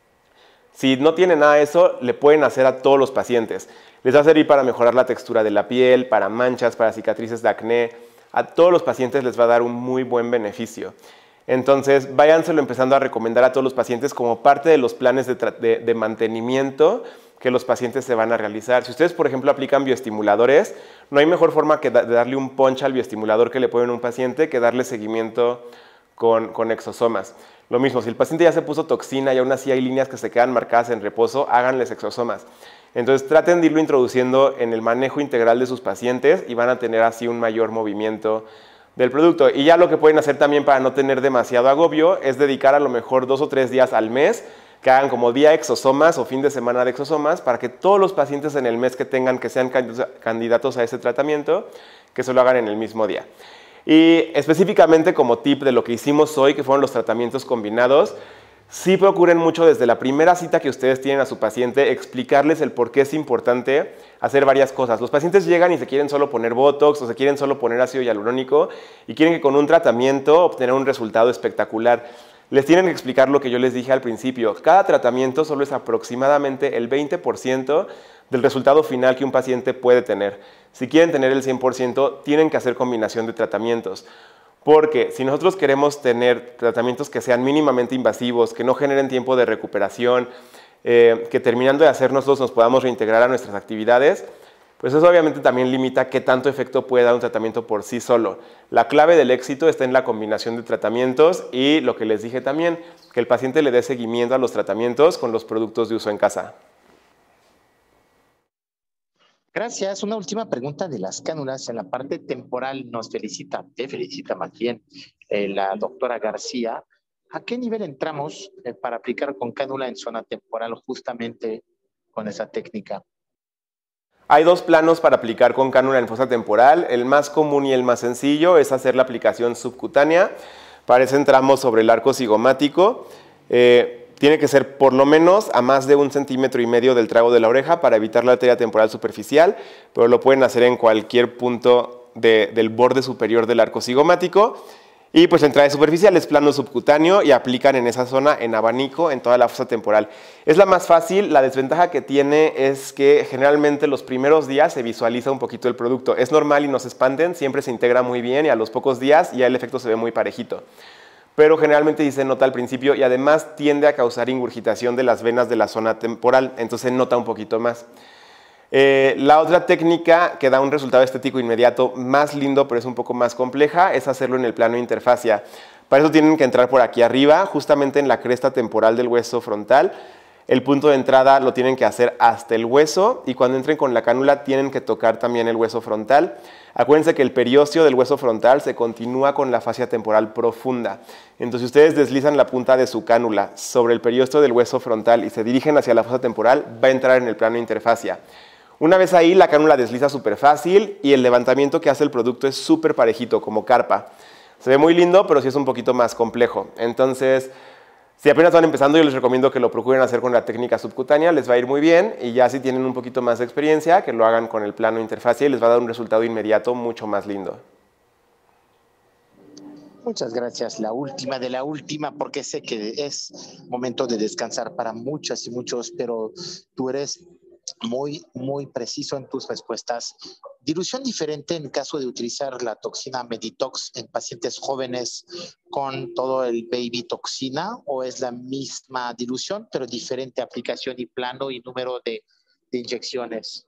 Si no tiene nada de eso, le pueden hacer a todos los pacientes. Les va a servir para mejorar la textura de la piel, para manchas, para cicatrices de acné. A todos los pacientes les va a dar un muy buen beneficio. Entonces, váyanselo empezando a recomendar a todos los pacientes como parte de los planes de, de, de mantenimiento que los pacientes se van a realizar. Si ustedes, por ejemplo, aplican bioestimuladores, no hay mejor forma que da, de darle un punch al bioestimulador que le ponen a un paciente que darle seguimiento con, con exosomas. Lo mismo, si el paciente ya se puso toxina y aún así hay líneas que se quedan marcadas en reposo, háganles exosomas. Entonces, traten de irlo introduciendo en el manejo integral de sus pacientes y van a tener así un mayor movimiento del producto. Y ya lo que pueden hacer también para no tener demasiado agobio es dedicar a lo mejor dos o tres días al mes que hagan como día exosomas o fin de semana de exosomas para que todos los pacientes en el mes que tengan que sean candidatos a ese tratamiento, que se lo hagan en el mismo día. Y específicamente como tip de lo que hicimos hoy, que fueron los tratamientos combinados, sí procuren mucho desde la primera cita que ustedes tienen a su paciente, explicarles el por qué es importante hacer varias cosas. Los pacientes llegan y se quieren solo poner Botox o se quieren solo poner ácido hialurónico y quieren que con un tratamiento obtener un resultado espectacular. Les tienen que explicar lo que yo les dije al principio. Cada tratamiento solo es aproximadamente el veinte por ciento del resultado final que un paciente puede tener. Si quieren tener el cien por ciento, tienen que hacer combinación de tratamientos. Porque si nosotros queremos tener tratamientos que sean mínimamente invasivos, que no generen tiempo de recuperación, eh, que terminando de hacer nosotros nos podamos reintegrar a nuestras actividades, pues eso obviamente también limita qué tanto efecto puede dar un tratamiento por sí solo. La clave del éxito está en la combinación de tratamientos y lo que les dije también, que el paciente le dé seguimiento a los tratamientos con los productos de uso en casa. Gracias. Una última pregunta de las cánulas. En la parte temporal nos felicita, te felicita más bien eh, la doctora García. ¿A qué nivel entramos eh, para aplicar con cánula en zona temporal justamente con esa técnica? Hay dos planos para aplicar con cánula en fosa temporal. El más común y el más sencillo es hacer la aplicación subcutánea. Para eso entramos sobre el arco cigomático. Eh, tiene que ser por lo menos a más de un centímetro y medio del trago de la oreja para evitar la arteria temporal superficial, pero lo pueden hacer en cualquier punto de, del borde superior del arco cigomático. Y pues entrada superficial es plano subcutáneo y aplican en esa zona en abanico en toda la fosa temporal. Es la más fácil, la desventaja que tiene es que generalmente los primeros días se visualiza un poquito el producto. Es normal y no se espanten, siempre se integra muy bien y a los pocos días ya el efecto se ve muy parejito. Pero generalmente sí se nota al principio y además tiende a causar ingurgitación de las venas de la zona temporal, entonces se nota un poquito más. Eh, la otra técnica que da un resultado estético inmediato más lindo, pero es un poco más compleja, es hacerlo en el plano interfascia. Para eso tienen que entrar por aquí arriba, justamente en la cresta temporal del hueso frontal. El punto de entrada lo tienen que hacer hasta el hueso y cuando entren con la cánula tienen que tocar también el hueso frontal. Acuérdense que el periósteo del hueso frontal se continúa con la fascia temporal profunda. Entonces, si ustedes deslizan la punta de su cánula sobre el periósteo del hueso frontal y se dirigen hacia la fosa temporal, va a entrar en el plano interfascia. Una vez ahí, la cánula desliza súper fácil y el levantamiento que hace el producto es súper parejito, como carpa. Se ve muy lindo, pero sí es un poquito más complejo. Entonces, si apenas van empezando, yo les recomiendo que lo procuren hacer con la técnica subcutánea, les va a ir muy bien. Y ya si tienen un poquito más de experiencia, que lo hagan con el plano interfascia y les va a dar un resultado inmediato mucho más lindo. Muchas gracias. La última de la última, porque sé que es momento de descansar para muchas y muchos, pero tú eres muy, muy preciso en tus respuestas. ¿Dilución diferente en caso de utilizar la toxina Meditox en pacientes jóvenes con todo el baby toxina o es la misma dilución, pero diferente aplicación y plano y número de, de inyecciones?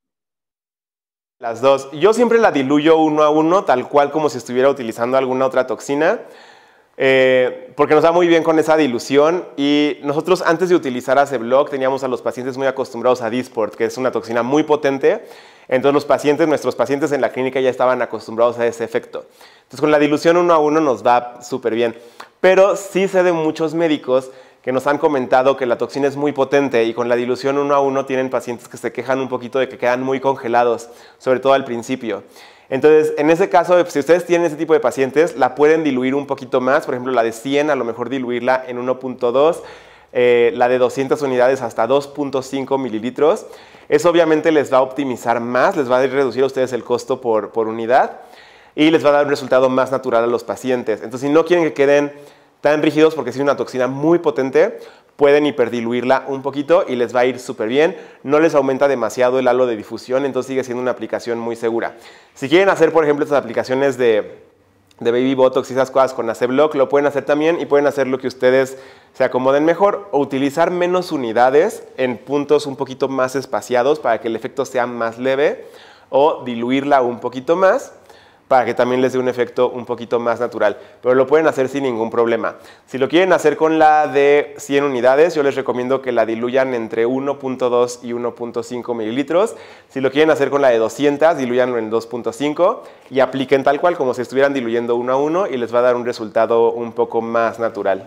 Las dos. Yo siempre la diluyo uno a uno, tal cual como si estuviera utilizando alguna otra toxina. Eh, porque nos da muy bien con esa dilución y nosotros antes de utilizar Aceblock teníamos a los pacientes muy acostumbrados a Dysport, que es una toxina muy potente, entonces los pacientes, nuestros pacientes en la clínica ya estaban acostumbrados a ese efecto. Entonces con la dilución uno a uno nos va súper bien, pero sí sé de muchos médicos que nos han comentado que la toxina es muy potente y con la dilución uno a uno tienen pacientes que se quejan un poquito de que quedan muy congelados, sobre todo al principio. Entonces, en ese caso, si ustedes tienen ese tipo de pacientes, la pueden diluir un poquito más. Por ejemplo, la de cien, a lo mejor diluirla en uno punto dos, eh, la de doscientas unidades hasta dos punto cinco mililitros. Eso obviamente les va a optimizar más, les va a reducir a ustedes el costo por, por unidad y les va a dar un resultado más natural a los pacientes. Entonces, si no quieren que queden tan rígidos porque es una toxina muy potente, pueden hiperdiluirla un poquito y les va a ir súper bien. No les aumenta demasiado el halo de difusión, entonces sigue siendo una aplicación muy segura. Si quieren hacer, por ejemplo, estas aplicaciones de, de Baby Botox y esas cosas con Aceblock, lo pueden hacer también y pueden hacer lo que ustedes se acomoden mejor o utilizar menos unidades en puntos un poquito más espaciados para que el efecto sea más leve o diluirla un poquito más para que también les dé un efecto un poquito más natural, pero lo pueden hacer sin ningún problema. Si lo quieren hacer con la de cien unidades, yo les recomiendo que la diluyan entre uno punto dos y uno punto cinco mililitros. Si lo quieren hacer con la de doscientas, diluyanlo en dos punto cinco y apliquen tal cual como si estuvieran diluyendo uno a uno y les va a dar un resultado un poco más natural.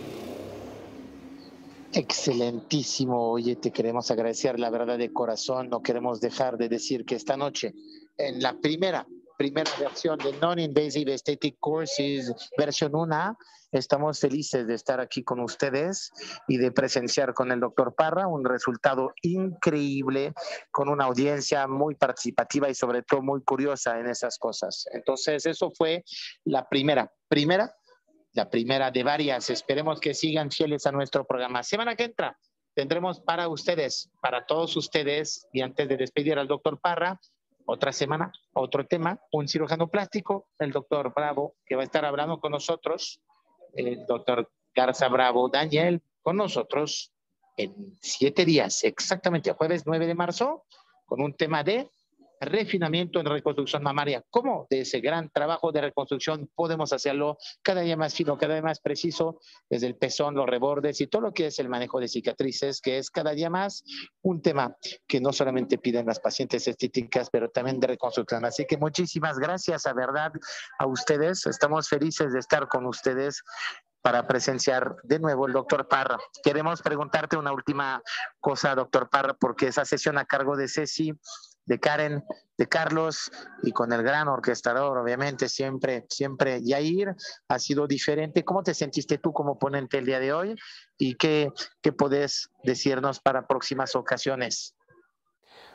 Excelentísimo. Oye, te queremos agradecer la verdad de corazón. No queremos dejar de decir que esta noche, en la primera primera versión de Non-Invasive Aesthetic Courses, versión uno, estamos felices de estar aquí con ustedes y de presenciar con el doctor Parra un resultado increíble, con una audiencia muy participativa y sobre todo muy curiosa en esas cosas. Entonces, eso fue la primera, primera, la primera de varias. Esperemos que sigan fieles a nuestro programa. Semana que entra tendremos para ustedes, para todos ustedes, y antes de despedir al doctor Parra, otra semana, otro tema, un cirujano plástico, el doctor Bravo, que va a estar hablando con nosotros, el doctor Garza Bravo Daniel, con nosotros en siete días, exactamente, jueves nueve de marzo, con un tema de refinamiento en reconstrucción mamaria. ¿Cómo de ese gran trabajo de reconstrucción podemos hacerlo cada día más fino, cada día más preciso, desde el pezón, los rebordes y todo lo que es el manejo de cicatrices, que es cada día más un tema que no solamente piden las pacientes estéticas, pero también de reconstrucción. Así que muchísimas gracias, a verdad, a ustedes. Estamos felices de estar con ustedes para presenciar de nuevo el doctor Parra. Queremos preguntarte una última cosa, doctor Parra, porque esa sesión a cargo de Ceci, de Karen, de Carlos y con el gran orquestador, obviamente, siempre, siempre Yair, ha sido diferente. ¿Cómo te sentiste tú como ponente el día de hoy? ¿Y qué, qué podés decirnos para próximas ocasiones?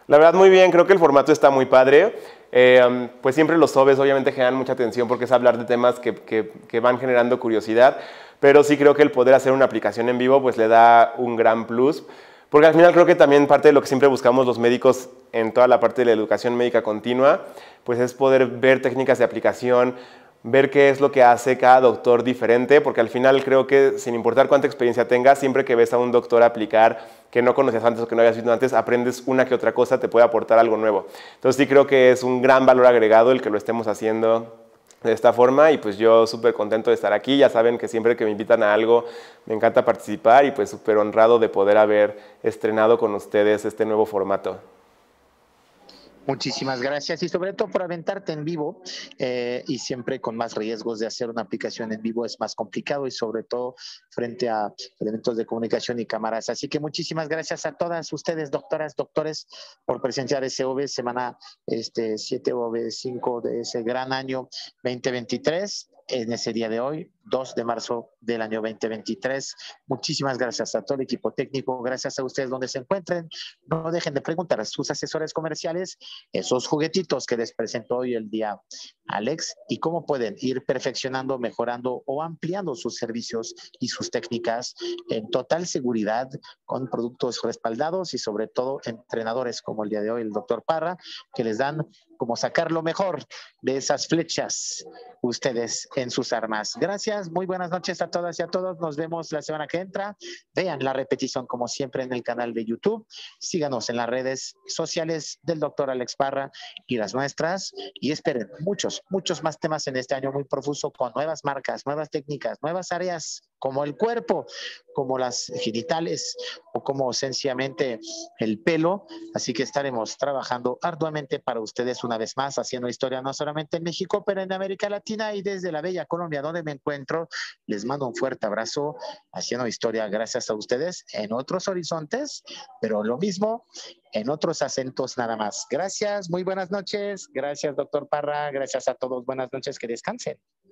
La verdad, muy bien, creo que el formato está muy padre. Eh, pues siempre los S O Bs obviamente generan mucha atención porque es hablar de temas que, que, que van generando curiosidad, pero sí creo que el poder hacer una aplicación en vivo pues le da un gran plus, porque al final creo que también parte de lo que siempre buscamos los médicos en toda la parte de la educación médica continua, pues es poder ver técnicas de aplicación, ver qué es lo que hace cada doctor diferente, porque al final creo que sin importar cuánta experiencia tengas, siempre que ves a un doctor aplicar que no conocías antes o que no habías visto antes, aprendes una que otra cosa, te puede aportar algo nuevo. Entonces sí creo que es un gran valor agregado el que lo estemos haciendo de esta forma y pues yo súper contento de estar aquí. Ya saben que siempre que me invitan a algo me encanta participar y pues súper honrado de poder haber estrenado con ustedes este nuevo formato. Muchísimas gracias y sobre todo por aventarte en vivo eh, y siempre con más riesgos de hacer una aplicación en vivo es más complicado y sobre todo frente a elementos de comunicación y cámaras. Así que muchísimas gracias a todas ustedes, doctoras, doctores, por presenciar ese O V semana este, siete O V cinco de ese gran año veinte veintitrés. En ese día de hoy, dos de marzo del año veinte veintitrés. Muchísimas gracias a todo el equipo técnico, gracias a ustedes donde se encuentren. No dejen de preguntar a sus asesores comerciales esos juguetitos que les presentó hoy el día Alex y cómo pueden ir perfeccionando, mejorando o ampliando sus servicios y sus técnicas en total seguridad con productos respaldados y sobre todo entrenadores como el día de hoy el doctor Parra, que les dan como sacar lo mejor de esas flechas ustedes en sus armas. Gracias, muy buenas noches a todas y a todos. Nos vemos la semana que entra. Vean la repetición como siempre en el canal de YouTube. Síganos en las redes sociales del doctor Alex Parra y las nuestras y esperen muchos, muchos más temas en este año muy profuso con nuevas marcas, nuevas técnicas, nuevas áreas como el cuerpo, como las genitales o como sencillamente el pelo. Así que estaremos trabajando arduamente para ustedes una vez más, haciendo historia no solamente en México, pero en América Latina y desde la bella Colombia donde me encuentro. Les mando un fuerte abrazo, haciendo historia gracias a ustedes en otros horizontes, pero lo mismo en otros acentos nada más. Gracias, muy buenas noches. Gracias, doctor Parra. Gracias a todos. Buenas noches, que descansen.